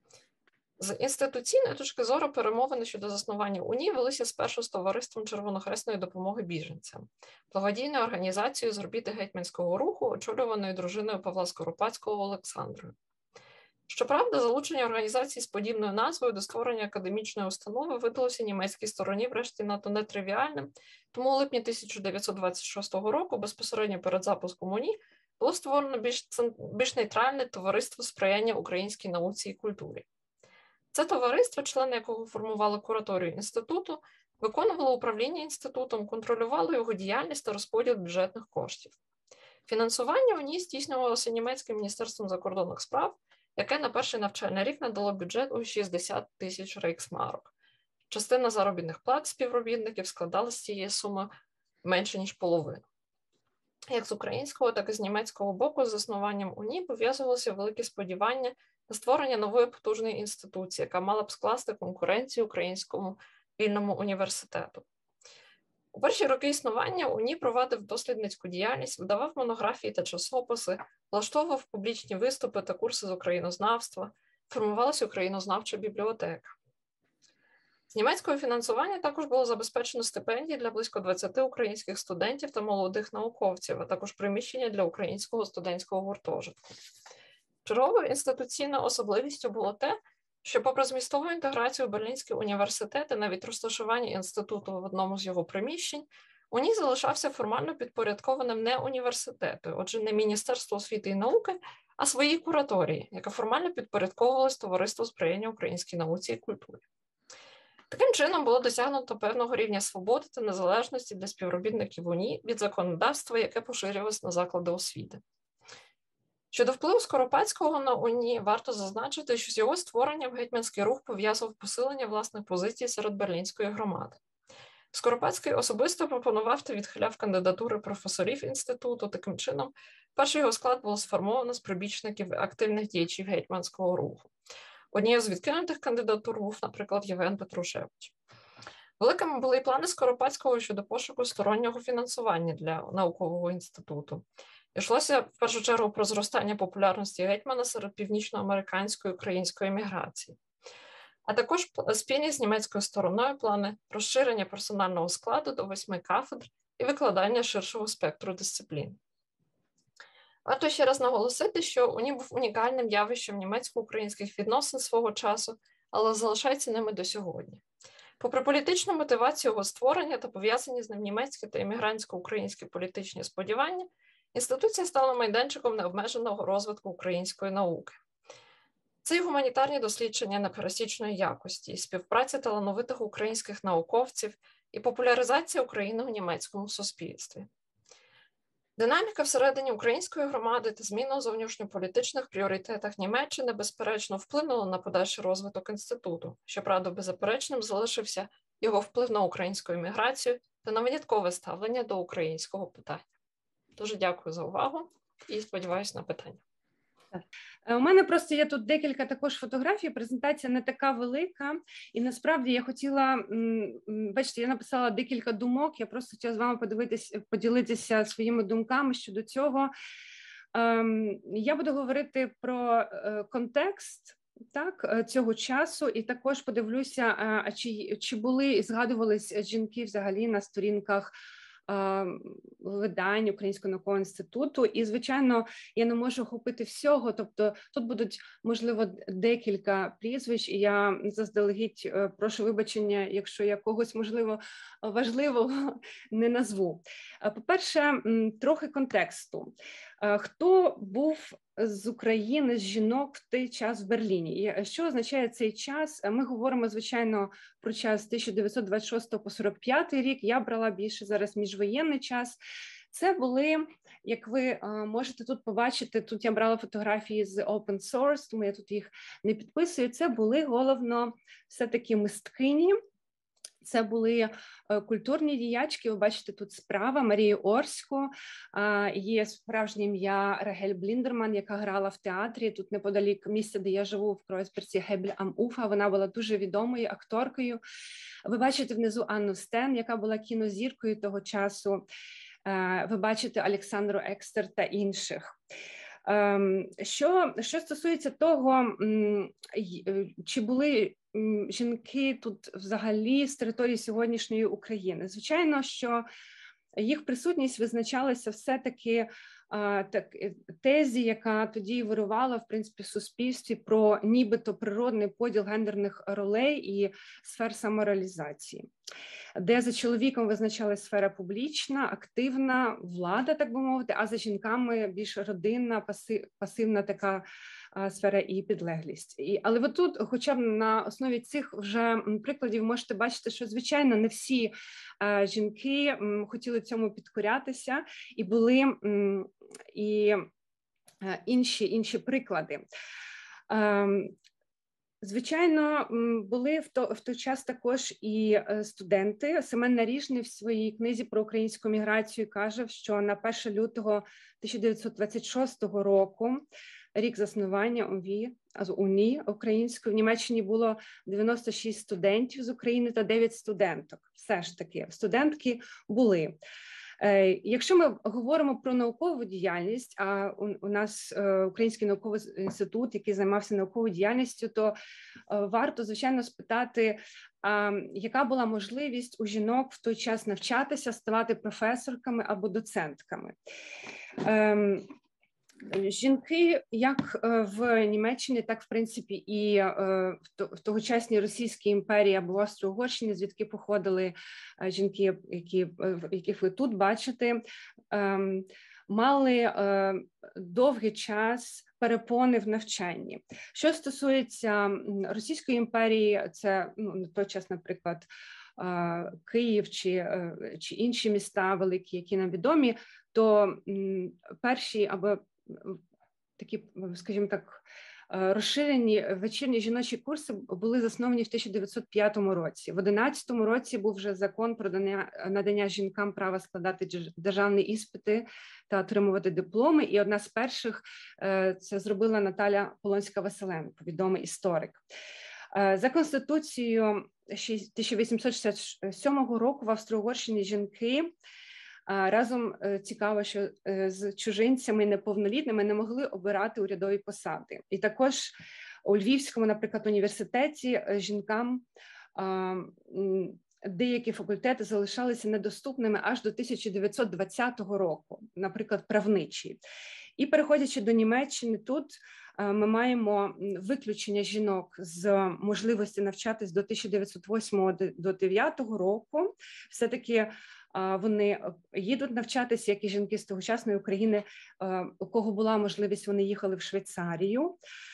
З інституційної точки зору перемовини щодо заснування УНІ велися спершу з Товариством Червонохресної допомоги біженцям, благодійною організацією з орбіти гетьманського руху, очолюваною дружиною Павла Скоропадського Олександрою. Щоправда, залучення організації з подібною назвою до створення академічної установи видалося німецькій стороні врешті надто нетривіальним, тому у липні тисяча дев'ятсот двадцять шостого року, безпосередньо перед запуском УНІ, було створено більш, більш нейтральне товариство сприяння українській науці і культурі. Це товариство, члени якого формували кураторію інституту, виконувало управління інститутом, контролювало його діяльність та розподіл бюджетних коштів. Фінансування у ній здійснювалося Німецьким міністерством закордонних справ, яке на перший навчальний рік надало бюджет у шістдесят тисяч рейхсмарок. Частина заробітних плат співробітників складала з цієї суми менше, ніж половину. Як з українського, так і з німецького боку з заснуванням УНІ пов'язувалися великі сподівання на створення нової потужної інституції, яка мала б скласти конкуренцію українському вільному університету. У перші роки існування УНІ провадив дослідницьку діяльність, видавав монографії та часописи, влаштовував публічні виступи та курси з українознавства, формувалася українознавча бібліотека. З німецького фінансування також було забезпечено стипендії для близько двадцяти українських студентів та молодих науковців, а також приміщення для українського студентського гуртожитку. Черговою інституційною особливістю було те, що попри змістову інтеграцію в Берлінський університет і навіть розташування інституту в одному з його приміщень, УНІ залишався формально підпорядкованим не університету, отже, не Міністерству освіти і науки, а своїй кураторії, яка формально підпорядковувалась Товариству сприяння українській науці і культурі. Таким чином було досягнуто певного рівня свободи та незалежності для співробітників УНІ від законодавства, яке поширювалось на заклади освіти. Щодо впливу Скоропадського на УНІ, варто зазначити, що з його створенням гетьманський рух пов'язував посилення власних позицій серед берлінської громади. Скоропадський особисто пропонував та відхиляв кандидатури професорів інституту. Таким чином, перший його склад було сформовано з прибічників активних діячів гетьманського руху. Однією з відкинутих кандидатур був, наприклад, Євген Петрушевич. Великими були і плани Скоропадського щодо пошуку стороннього фінансування для наукового інституту. Йшлося в першу чергу про зростання популярності гетьмана серед північноамериканської української еміграції, а також спільні з німецькою стороною плани розширення персонального складу до восьми кафедр і викладання ширшого спектру дисциплін. Варто ще раз наголосити, що УНІ був унікальним явищем німецько-українських відносин свого часу, але залишається ними до сьогодні. Попри політичну мотивацію його створення та пов'язані з ним німецькі та іммігрантсько-українські політичні сподівання, інституція стала майданчиком необмеженого розвитку української науки. Це і гуманітарні дослідження непересічної якості, і співпраця талановитих українських науковців, і популяризація України в німецькому суспільстві. Динаміка всередині української громади та зміна у зовнішньополітичних пріоритетах Німеччини безперечно вплинула на подальший розвиток інституту. Щоправда, беззаперечним залишився його вплив на українську еміграцію та на виняткове ставлення до українського питання. Дуже дякую за увагу і сподіваюся на питання. У мене просто є тут декілька також фотографій, презентація не така велика, і насправді я хотіла, бачите, я написала декілька думок, я просто хотіла з вами подивитися, поділитися своїми думками щодо цього. Я буду говорити про контекст, так, цього часу, і також подивлюся, а чи, чи були і згадувались жінки взагалі на сторінках видань Українського наукового інституту. І, звичайно, я не можу охопити всього, тобто тут будуть, можливо, декілька прізвищ, і я заздалегідь прошу вибачення, якщо я когось, можливо, важливого не назву. По-перше, трохи контексту. Хто був з України, з жінок в той час в Берліні? І що означає цей час? Ми говоримо, звичайно, про час з тисяча дев'ятсот двадцять шостого по сорок п'ятий рік. Я брала більше зараз міжвоєнний час. Це були, як ви можете тут побачити, тут я брала фотографії з open source, тому я тут їх не підписую. Це були головно все-таки мисткині. Це були культурні діячки, ви бачите тут справа Марію Орську, є справжнє ім'я Рагель Бліндерман, яка грала в театрі, тут неподалік місця, де я живу, в Кройсберзі, Гебель ам Уфа, вона була дуже відомою акторкою. Ви бачите внизу Анну Стен, яка була кінозіркою того часу, ви бачите Олександру Екстер та інших. Що, що стосується того, чи були жінки тут взагалі з території сьогоднішньої України, звичайно, що їх присутність визначалася все-таки так, тезі, яка тоді вирувала, в принципі, в суспільстві про нібито природний поділ гендерних ролей і сфер самореалізації, де за чоловіком визначалась сфера публічна, активна, влада, так би мовити, а за жінками більш родинна, паси, пасивна така а, сфера і підлеглість. І, але ви тут, хоча б на основі цих вже прикладів, можете бачити, що, звичайно, не всі а, жінки м, хотіли цьому підкорятися, і були м, і а, інші, інші приклади. А, Звичайно, були в, то, в той час також і студенти. Семен Наріжний в своїй книзі про українську міграцію каже, що на перше лютого тисяча дев'ятсот двадцять шостого року, рік заснування УВІ, УНІ української, в Німеччині було дев'яносто шість студентів з України та дев'ять студенток. Все ж таки, студентки були. Якщо ми говоримо про наукову діяльність, а у, у нас Український науковий інститут, який займався науковою діяльністю, то варто, звичайно, спитати, а, яка була можливість у жінок в той час навчатися, ставати професорками або доцентками. Ем, Жінки, як в Німеччині, так, в принципі, і в тогочасній Російській імперії або в Австро-Угорщині, звідки походили жінки, які, яких ви тут бачите, мали довгий час перепони в навчанні. Що стосується Російської імперії, це ну, на той час, наприклад, Київ чи, чи інші міста великі, які нам відомі, то перші або такі, скажімо так, Розширені вечірні жіночі курси були засновані в тисяча дев'ятсот п'ятому році. В одинадцятому році був вже закон про надання жінкам права складати державні іспити та отримувати дипломи. І одна з перших це зробила Наталя Полонська-Василенко, відомий історик. За Конституцією тисяча вісімсот шістдесят сьомого року в Австро-Угорщині жінки разом, цікаво, що з чужинцями неповнолітними не могли обирати урядові посади. І також у Львівському, наприклад, університеті жінкам деякі факультети залишалися недоступними аж до тисяча дев'ятсот двадцятого року, наприклад, правничий. І переходячи до Німеччини, тут ми маємо виключення жінок з можливості навчатись до тисяча дев'ятсот восьмого до дев'ятого року. Все-таки вони їдуть навчатися, як і жінки з тогочасної України, у кого була можливість, вони їхали в Швейцарію.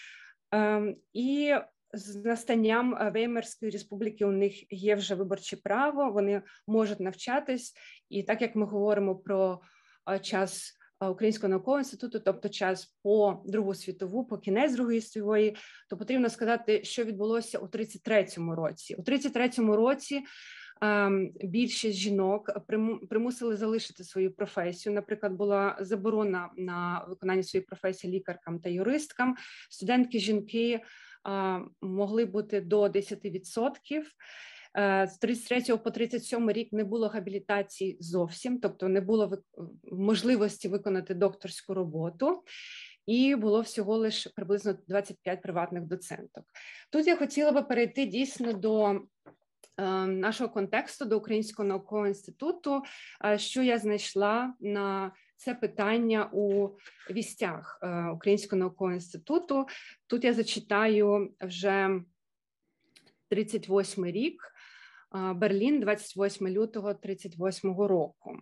І з настанням Веймарської республіки у них є вже виборче право, вони можуть навчатись. І так як ми говоримо про час Українського наукового інституту, тобто час по Другу світову, по кінець Другої світової, то потрібно сказати, що відбулося у тридцять третьому році. У тридцять третьому році більшість жінок примусили залишити свою професію. Наприклад, була заборона на виконання своєї професії лікаркам та юристкам. Студентки-жінки могли бути до десять відсотків. З тридцять третього по тридцять сьомий рік не було габілітації зовсім, тобто не було можливості виконати докторську роботу. І було всього лише приблизно двадцять п'ять приватних доценток. Тут я хотіла би перейти дійсно до нашого контексту, до Українського наукового інституту, що я знайшла на це питання у вістях Українського наукового інституту. Тут я зачитаю вже тридцять восьмий рік, Берлін, двадцять восьмого лютого тридцять восьмого року.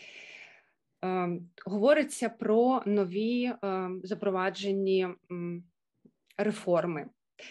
Говориться про нові запроваджені реформи.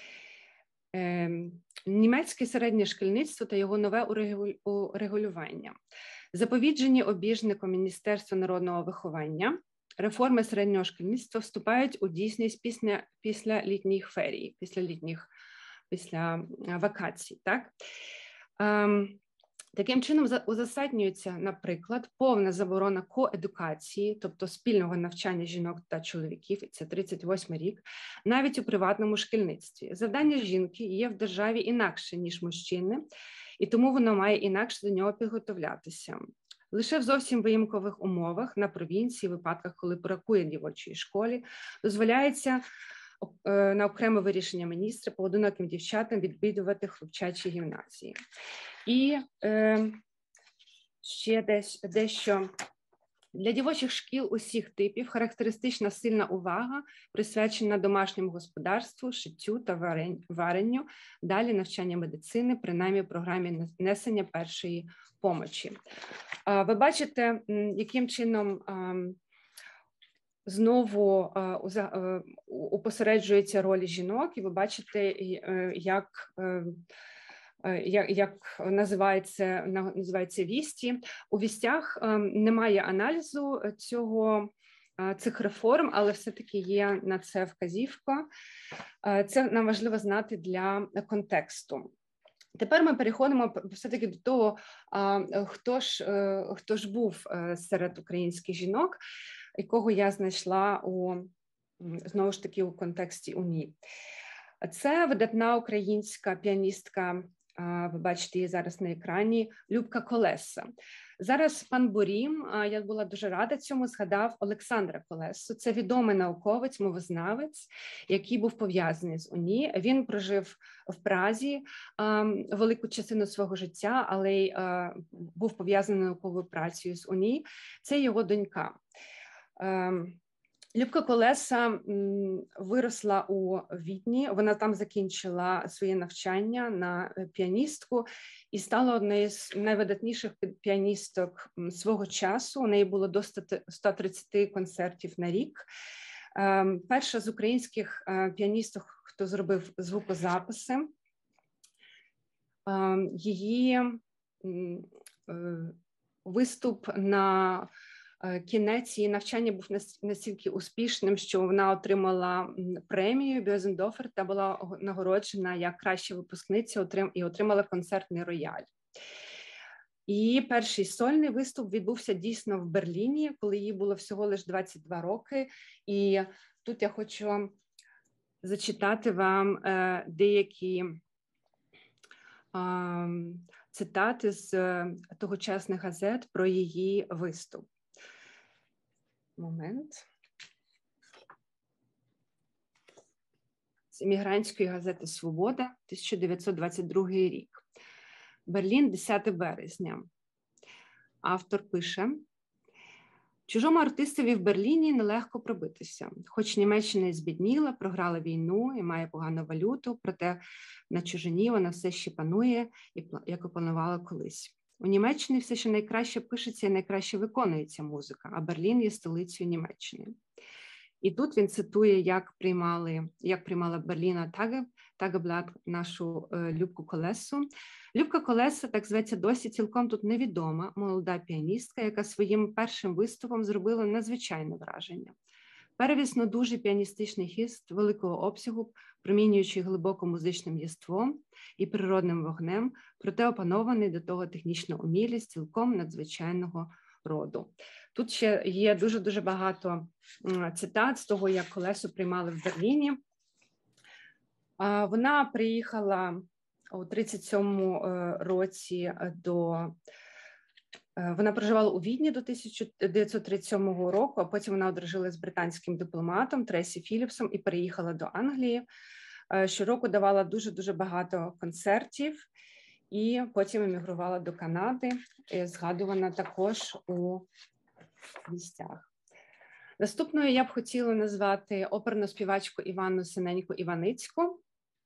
Німецьке середнє шкільництво та його нове урегулювання. Заповіджені обіжником Міністерства народного виховання, реформи середнього шкільництва вступають у дійсність після, після літніх ферій, після літніх, після вакацій. Так? Ем, таким чином узасаднюється, наприклад, повна заборона коедукації, тобто спільного навчання жінок та чоловіків, і це тридцять восьмий рік, навіть у приватному шкільництві. Завдання жінки є в державі інакше, ніж мужчини, і тому вона має інакше до нього підготовлятися. Лише в зовсім виїмкових умовах, на провінції, випадках, коли бракує дівочої школі, дозволяється на окреме вирішення міністра поодиноким дівчатам відвідувати хлопчачі гімназії. І е, ще десь, дещо. Для дівочих шкіл усіх типів характеристична сильна увага, присвячена домашньому господарству, шиттю та варенню, далі навчання медицини, принаймні в програмі несення першої помочі. Ви бачите, яким чином знову упосереджується роль жінок, і ви бачите, як Як, як називається, називається вісті. У вістях немає аналізу цього, цих реформ, але все-таки є на це вказівка. Це нам важливо знати для контексту. Тепер ми переходимо все-таки до того, хто ж, хто ж був серед українських жінок, якого я знайшла у, знову ж таки, у контексті УНІ. Це видатна українська піаністка, ви бачите її зараз на екрані, Любка Колеса. Зараз пан Борім, я була дуже рада цьому, згадав Олександра Колесу. Це відомий науковець, мовознавець, який був пов'язаний з УНІ. Він прожив в Празі велику частину свого життя, але й був пов'язаний науковою працею з УНІ. Це його донька. Любка Колеса виросла у Відні, вона там закінчила своє навчання на піаністку і стала однією з найвидатніших піаністок свого часу. У неї було до ста тридцяти концертів на рік. Перша з українських піаністок, хто зробив звукозаписи. Її виступ на кінець її навчання був настільки успішним, що вона отримала премію Бьозендорфер та була нагороджена як краща випускниця і отримала концертний рояль. Її перший сольний виступ відбувся дійсно в Берліні, коли їй було всього лише двадцять два роки. І тут я хочу зачитати вам деякі цитати з тогочасних газет про її виступ. Момент. З іммігрантської газети «Свобода», тисяча дев'ятсот двадцять другий рік. Берлін, десяте березня. Автор пише: чужому артистові в Берліні нелегко пробитися. Хоч Німеччина і збідніла, програла війну і має погану валюту, проте на чужині вона все ще панує, як і планувала колись. У Німеччині все ще найкраще пишеться і найкраще виконується музика, а Берлін є столицею Німеччини. І тут він цитує, як приймали, як приймала Берліна Таге, Тагеблат нашу е, Любку Колесу. Любка Колеса, так зветься, досі цілком тут невідома, молода піаністка, яка своїм першим виступом зробила надзвичайне враження. Первісно дуже піаністичний хіст великого обсягу, промінюючи глибоко музичним єством і природним вогнем, проте опанований до того технічна умілість цілком надзвичайного роду. Тут ще є дуже-дуже багато цитат з того, як Колесу приймали в Берліні. Вона приїхала у тридцять сьомому році до... Вона проживала у Відні до тисяча дев'ятсот тридцять сьомого року, а потім вона одружилася з британським дипломатом Тресі Філіпсом і переїхала до Англії. Щороку давала дуже-дуже багато концертів і потім емігрувала до Канади, згадувана також у вістях. Наступною я б хотіла назвати оперну співачку Іванну Синенько-Іваницьку.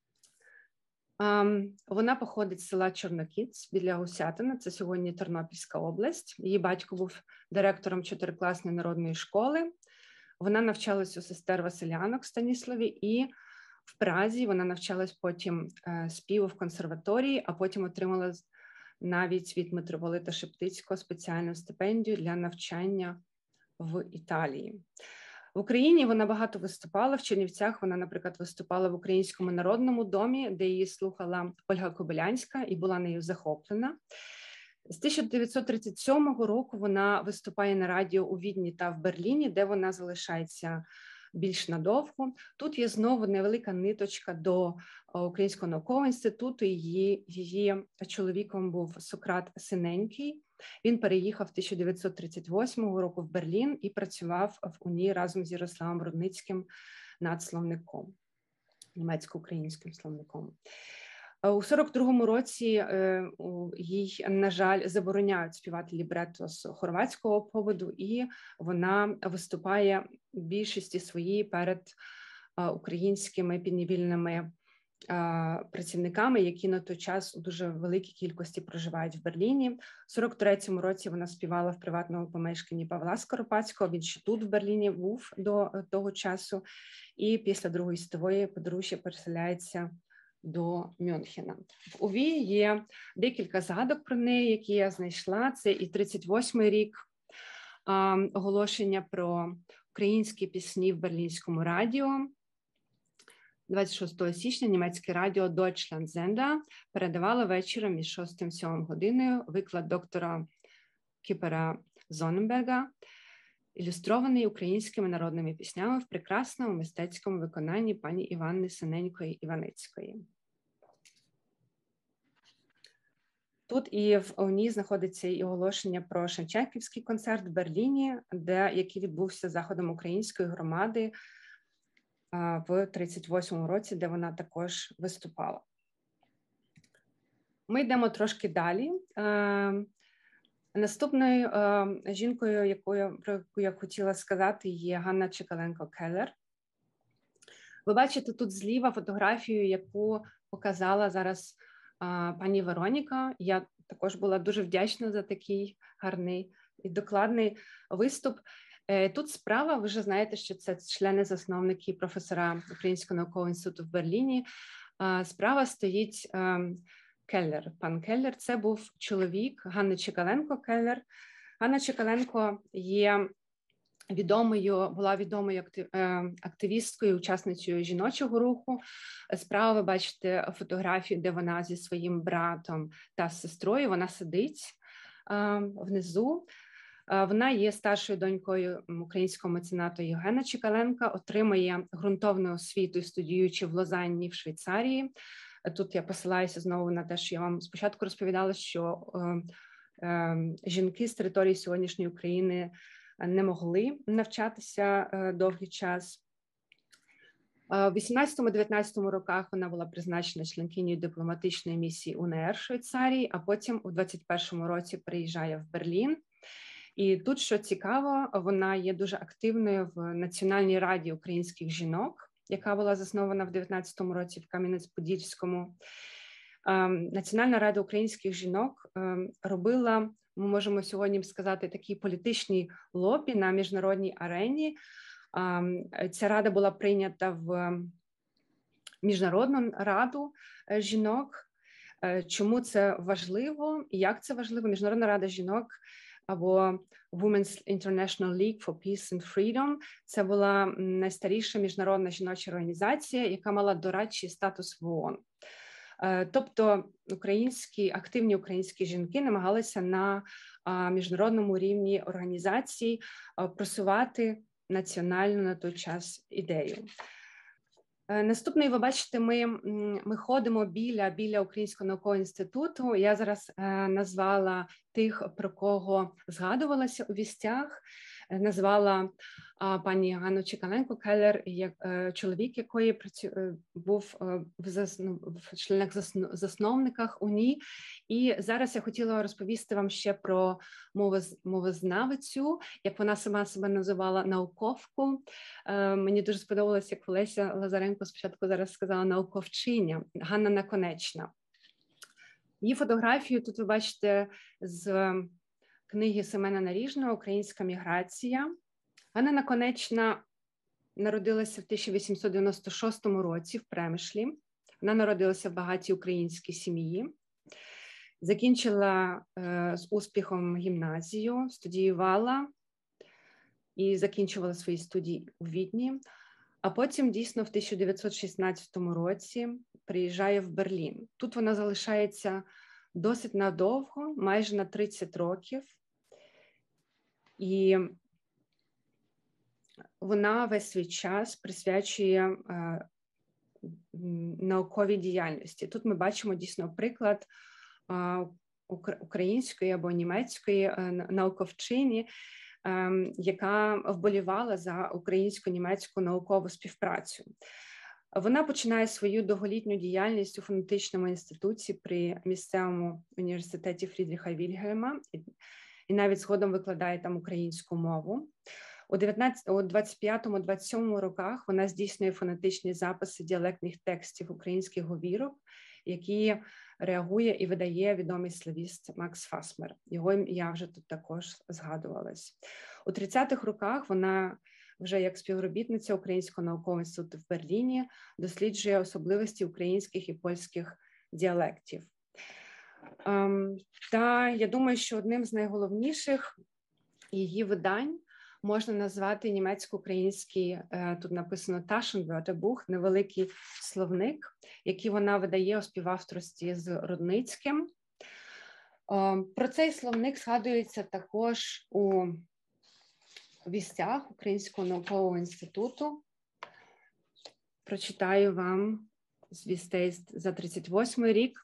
Вона походить з села Чорнокіць біля Гусятина, це сьогодні Тернопільська область. Її батько був директором чотирикласної народної школи. Вона навчалась у сестер Василянок в Станіславі і в Празі. Вона навчалась потім співу в консерваторії, а потім отримала навіть від митрополита Шептицького спеціальну стипендію для навчання в Італії. В Україні вона багато виступала. В Чернівцях вона, наприклад, виступала в Українському народному домі, де її слухала Ольга Кобилянська і була нею захоплена. З тисяча дев'ятсот тридцять сьомого року вона виступає на радіо у Відні та в Берліні, де вона залишається більш надовго. Тут є знову невелика ниточка до Українського наукового інституту. Її, її чоловіком був Сократ Синенький. Він переїхав тисяча дев'ятсот тридцять восьмого року в Берлін і працював в УНІ разом з Ярославом Рудницьким над словником, німецько-українським словником. У сорок другому році їй, на жаль, забороняють співати лібретто з хорватського поводу, і вона виступає в більшості своїй перед українськими підневільними працівниками, які на той час у дуже великій кількості проживають в Берліні. У сорок третьому році вона співала в приватному помешканні Павла Скоропадського, він ще тут в Берліні був до того часу, і після Другої світової подружжя переселяється до Мюнхена. В УВІ є декілька згадок про неї, які я знайшла. Це і тридцять восьмий рік, оголошення про українські пісні в Берлінському радіо. двадцять шостого січня німецьке радіо Deutschland Sender передавало вечором між шостою і сьомою годиною виклад доктора Кіпера Зонненберга, ілюстрований українськими народними піснями в прекрасному мистецькому виконанні пані Іванни Синенько-Іваницької. Тут і в ОНІ знаходиться і оголошення про Шевченківський концерт в Берліні, де, який відбувся заходом української громади в тридцять восьмому році, де вона також виступала. Ми йдемо трошки далі. Наступною жінкою, якою, про яку я хотіла сказати, є Ганна Чекаленко-Келлер. Ви бачите тут зліва фотографію, яку показала зараз пані Вероніка. Я також була дуже вдячна за такий гарний і докладний виступ. Тут справа, ви вже знаєте, що це члени-засновники професора Українського наукового інституту в Берліні. Справа стоїть Келлер. Пан Келлер – це був чоловік Ганни Чекаленко-Келлер, Ганна Чекаленко є відомою, була відомою активісткою, учасницею жіночого руху. Справа ви бачите фотографію, де вона зі своїм братом та сестрою, вона сидить внизу. Вона є старшою донькою українського мецената Євгена Чекаленка, отримує ґрунтовну освіту, студіюючи в Лозанні в Швейцарії. Тут я посилаюся знову на те, що я вам спочатку розповідала, що е, е, жінки з території сьогоднішньої України не могли навчатися е, довгий час. У вісімнадцятому-дев'ятнадцятому роках вона була призначена членкинею дипломатичної місії УНР Швейцарії, а потім у двадцять першому році приїжджає в Берлін. І тут, що цікаво, вона є дуже активною в Національній раді українських жінок, яка була заснована в дев'ятнадцятому році в Кам'янець-Подільському. Національна рада українських жінок робила, ми можемо сьогодні сказати, такі політичні лобі на міжнародній арені. Ця рада була прийнята в Міжнародну раду жінок. Чому це важливо і як це важливо? Міжнародна рада жінок або Women's International League for Peace and Freedom – це була найстаріша міжнародна жіноча організація, яка мала дорадчий статус в ООН. Тобто українські, активні українські жінки намагалися на міжнародному рівні організацій просувати національну на той час ідею. Наступний, ви бачите, ми, ми ходимо біля, біля Українського наукового інституту. Я зараз е, назвала тих, про кого згадувалася у вістях. Назвала е, пані Ганну Чекаленко-Келлер, як е, чоловік, якої працю, е, був е, в, заснов, в членах заснов, засновниках УНІ. І зараз я хотіла розповісти вам ще про мовоз, мовознавицю, як вона сама себе називала, науковку. Е, мені дуже сподобалося, як Олеся Лазаренко спочатку зараз сказала науковчиня, Ганна Наконечна. Її фотографію тут ви бачите з книги Семена Наріжного «Українська міграція». Ганна Наконечна народилася в тисяча вісімсот дев'яносто шостому році в Премишлі. Вона народилася в багатій українській сім'ї. Закінчила е, з успіхом гімназію, студіювала і закінчувала свої студії у Відні. А потім дійсно в тисяча дев'ятсот шістнадцятому році приїжджає в Берлін. Тут вона залишається досить надовго, майже на тридцять років. І вона весь свій час присвячує е, науковій діяльності. Тут ми бачимо дійсно приклад е, української або німецької е, науковчині, е, яка вболівала за українсько-німецьку наукову співпрацю. Вона починає свою довголітню діяльність у фонетичному інституті при місцевому університеті Фрідріха Вільгельма і, і навіть згодом викладає там українську мову. У двадцять п'ятому - двадцять сьомому роках вона здійснює фонетичні записи діалектних текстів українських говірок, які реагує і видає відомий славіст Макс Фасмер. Його ім'я вже тут також згадувалось. У тридцятих роках вона вже як співробітниця Українського наукового інституту в Берліні досліджує особливості українських і польських діалектів. Та я думаю, що одним з найголовніших її видань можна назвати німецько-український, тут написано Taschenwörterbuch, невеликий словник, який вона видає у співавторстві з Рудницьким. Про цей словник згадується також у вістях Українського наукового інституту. Прочитаю вам з вістей за тридцять восьмий рік.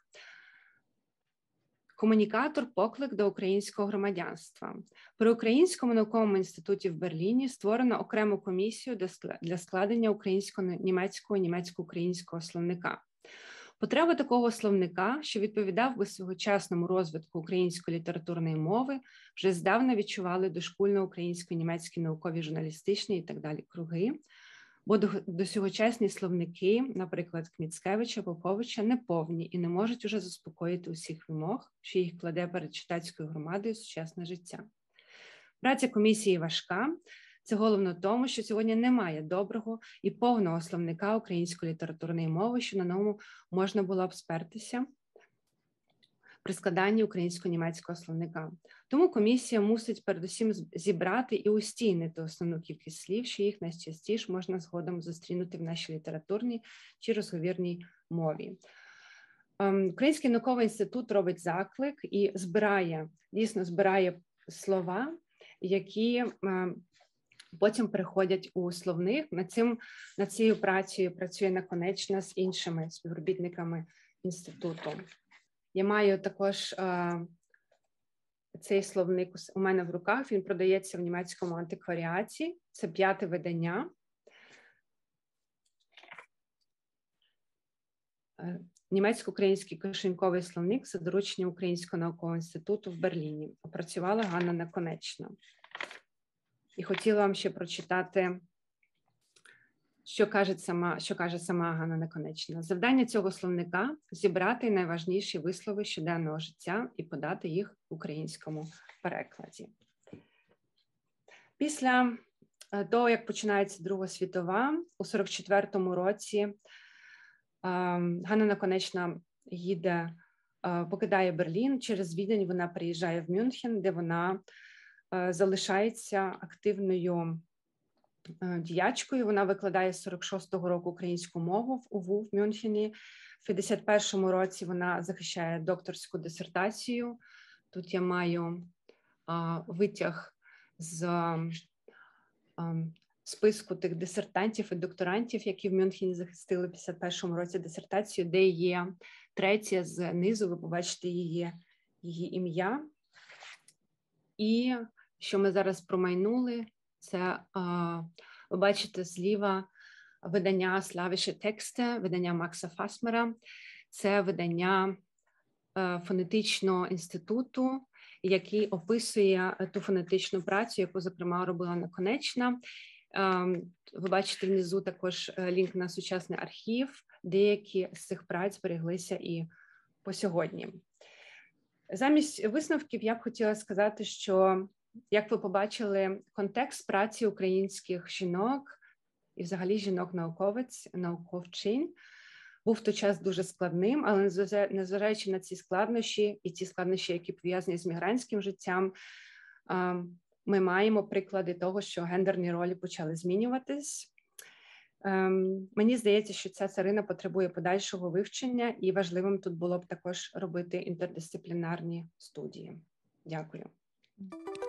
Комунікатор «Поклик до українського громадянства». При Українському науковому інституті в Берліні створено окрему комісію для складення українсько-німецького і німецько-українського словника. Потреба такого словника, що відповідав би своєчасному розвитку української літературної мови, вже здавна відчували дошкульно-українсько-німецькі наукові, журналістичні і так далі круги, бо досьогочасні словники, наприклад, Кміцкевича, Поповича, неповні і не можуть уже заспокоїти усіх вимог, що їх кладе перед читацькою громадою сучасне життя. Праця комісії важка. Це головно в тому, що сьогодні немає доброго і повного словника української літературної мови, що на ньому можна було б спертися. при складанні українсько-німецького словника. Тому комісія мусить передусім зібрати і устійнити основну кількість слів, що їх найчастіше можна згодом зустрінути в нашій літературній чи розговірній мові. Український науковий інститут робить заклик і збирає, дійсно збирає слова, які потім переходять у словник. Над цим, над цією працею працює Наконечна з іншими співробітниками інституту. Я маю також е, цей словник у мене в руках, він продається в німецькому антикваріаті, це п'яте видання. Е, Німецько-український кишеньковий словник за дорученням Українського наукового інституту в Берліні. Опрацювала Ганна Наконечна. І хотіла вам ще прочитати, що каже сама, що каже сама Ганна Наконечна. Завдання цього словника – зібрати найважніші вислови щоденного життя і подати їх в українському перекладі. Після того, як починається Друга світова, у сорок четвертому році Ганна Наконечна їде, покидає Берлін, через Відень вона приїжджає в Мюнхен, де вона залишається активною діячкою. Вона викладає з сорок шостого року українську мову в УВУ в Мюнхені. В п'ятдесят першому році вона захищає докторську дисертацію. Тут я маю а, витяг з а, списку тих дисертантів і докторантів, які в Мюнхені захистили в п'ятдесят першому році дисертацію, де є третя знизу, ви побачите її, її ім'я. І що ми зараз промайнули, це, ви бачите, зліва видання «Славіші тексти», видання Макса Фасмера. Це видання фонетичного інституту, який описує ту фонетичну працю, яку, зокрема, робила Наконечна. Ви бачите внизу також лінк на сучасний архів. Деякі з цих праць збереглися і по сьогодні. Замість висновків я б хотіла сказати, що, як ви побачили, контекст праці українських жінок і взагалі жінок-науковиць, науковчинь був в той час дуже складним, але незважаючи на ці складнощі і ті складнощі, які пов'язані з мігрантським життям, ми маємо приклади того, що гендерні ролі почали змінюватись. Мені здається, що ця царина потребує подальшого вивчення, і важливим тут було б також робити інтердисциплінарні студії. Дякую.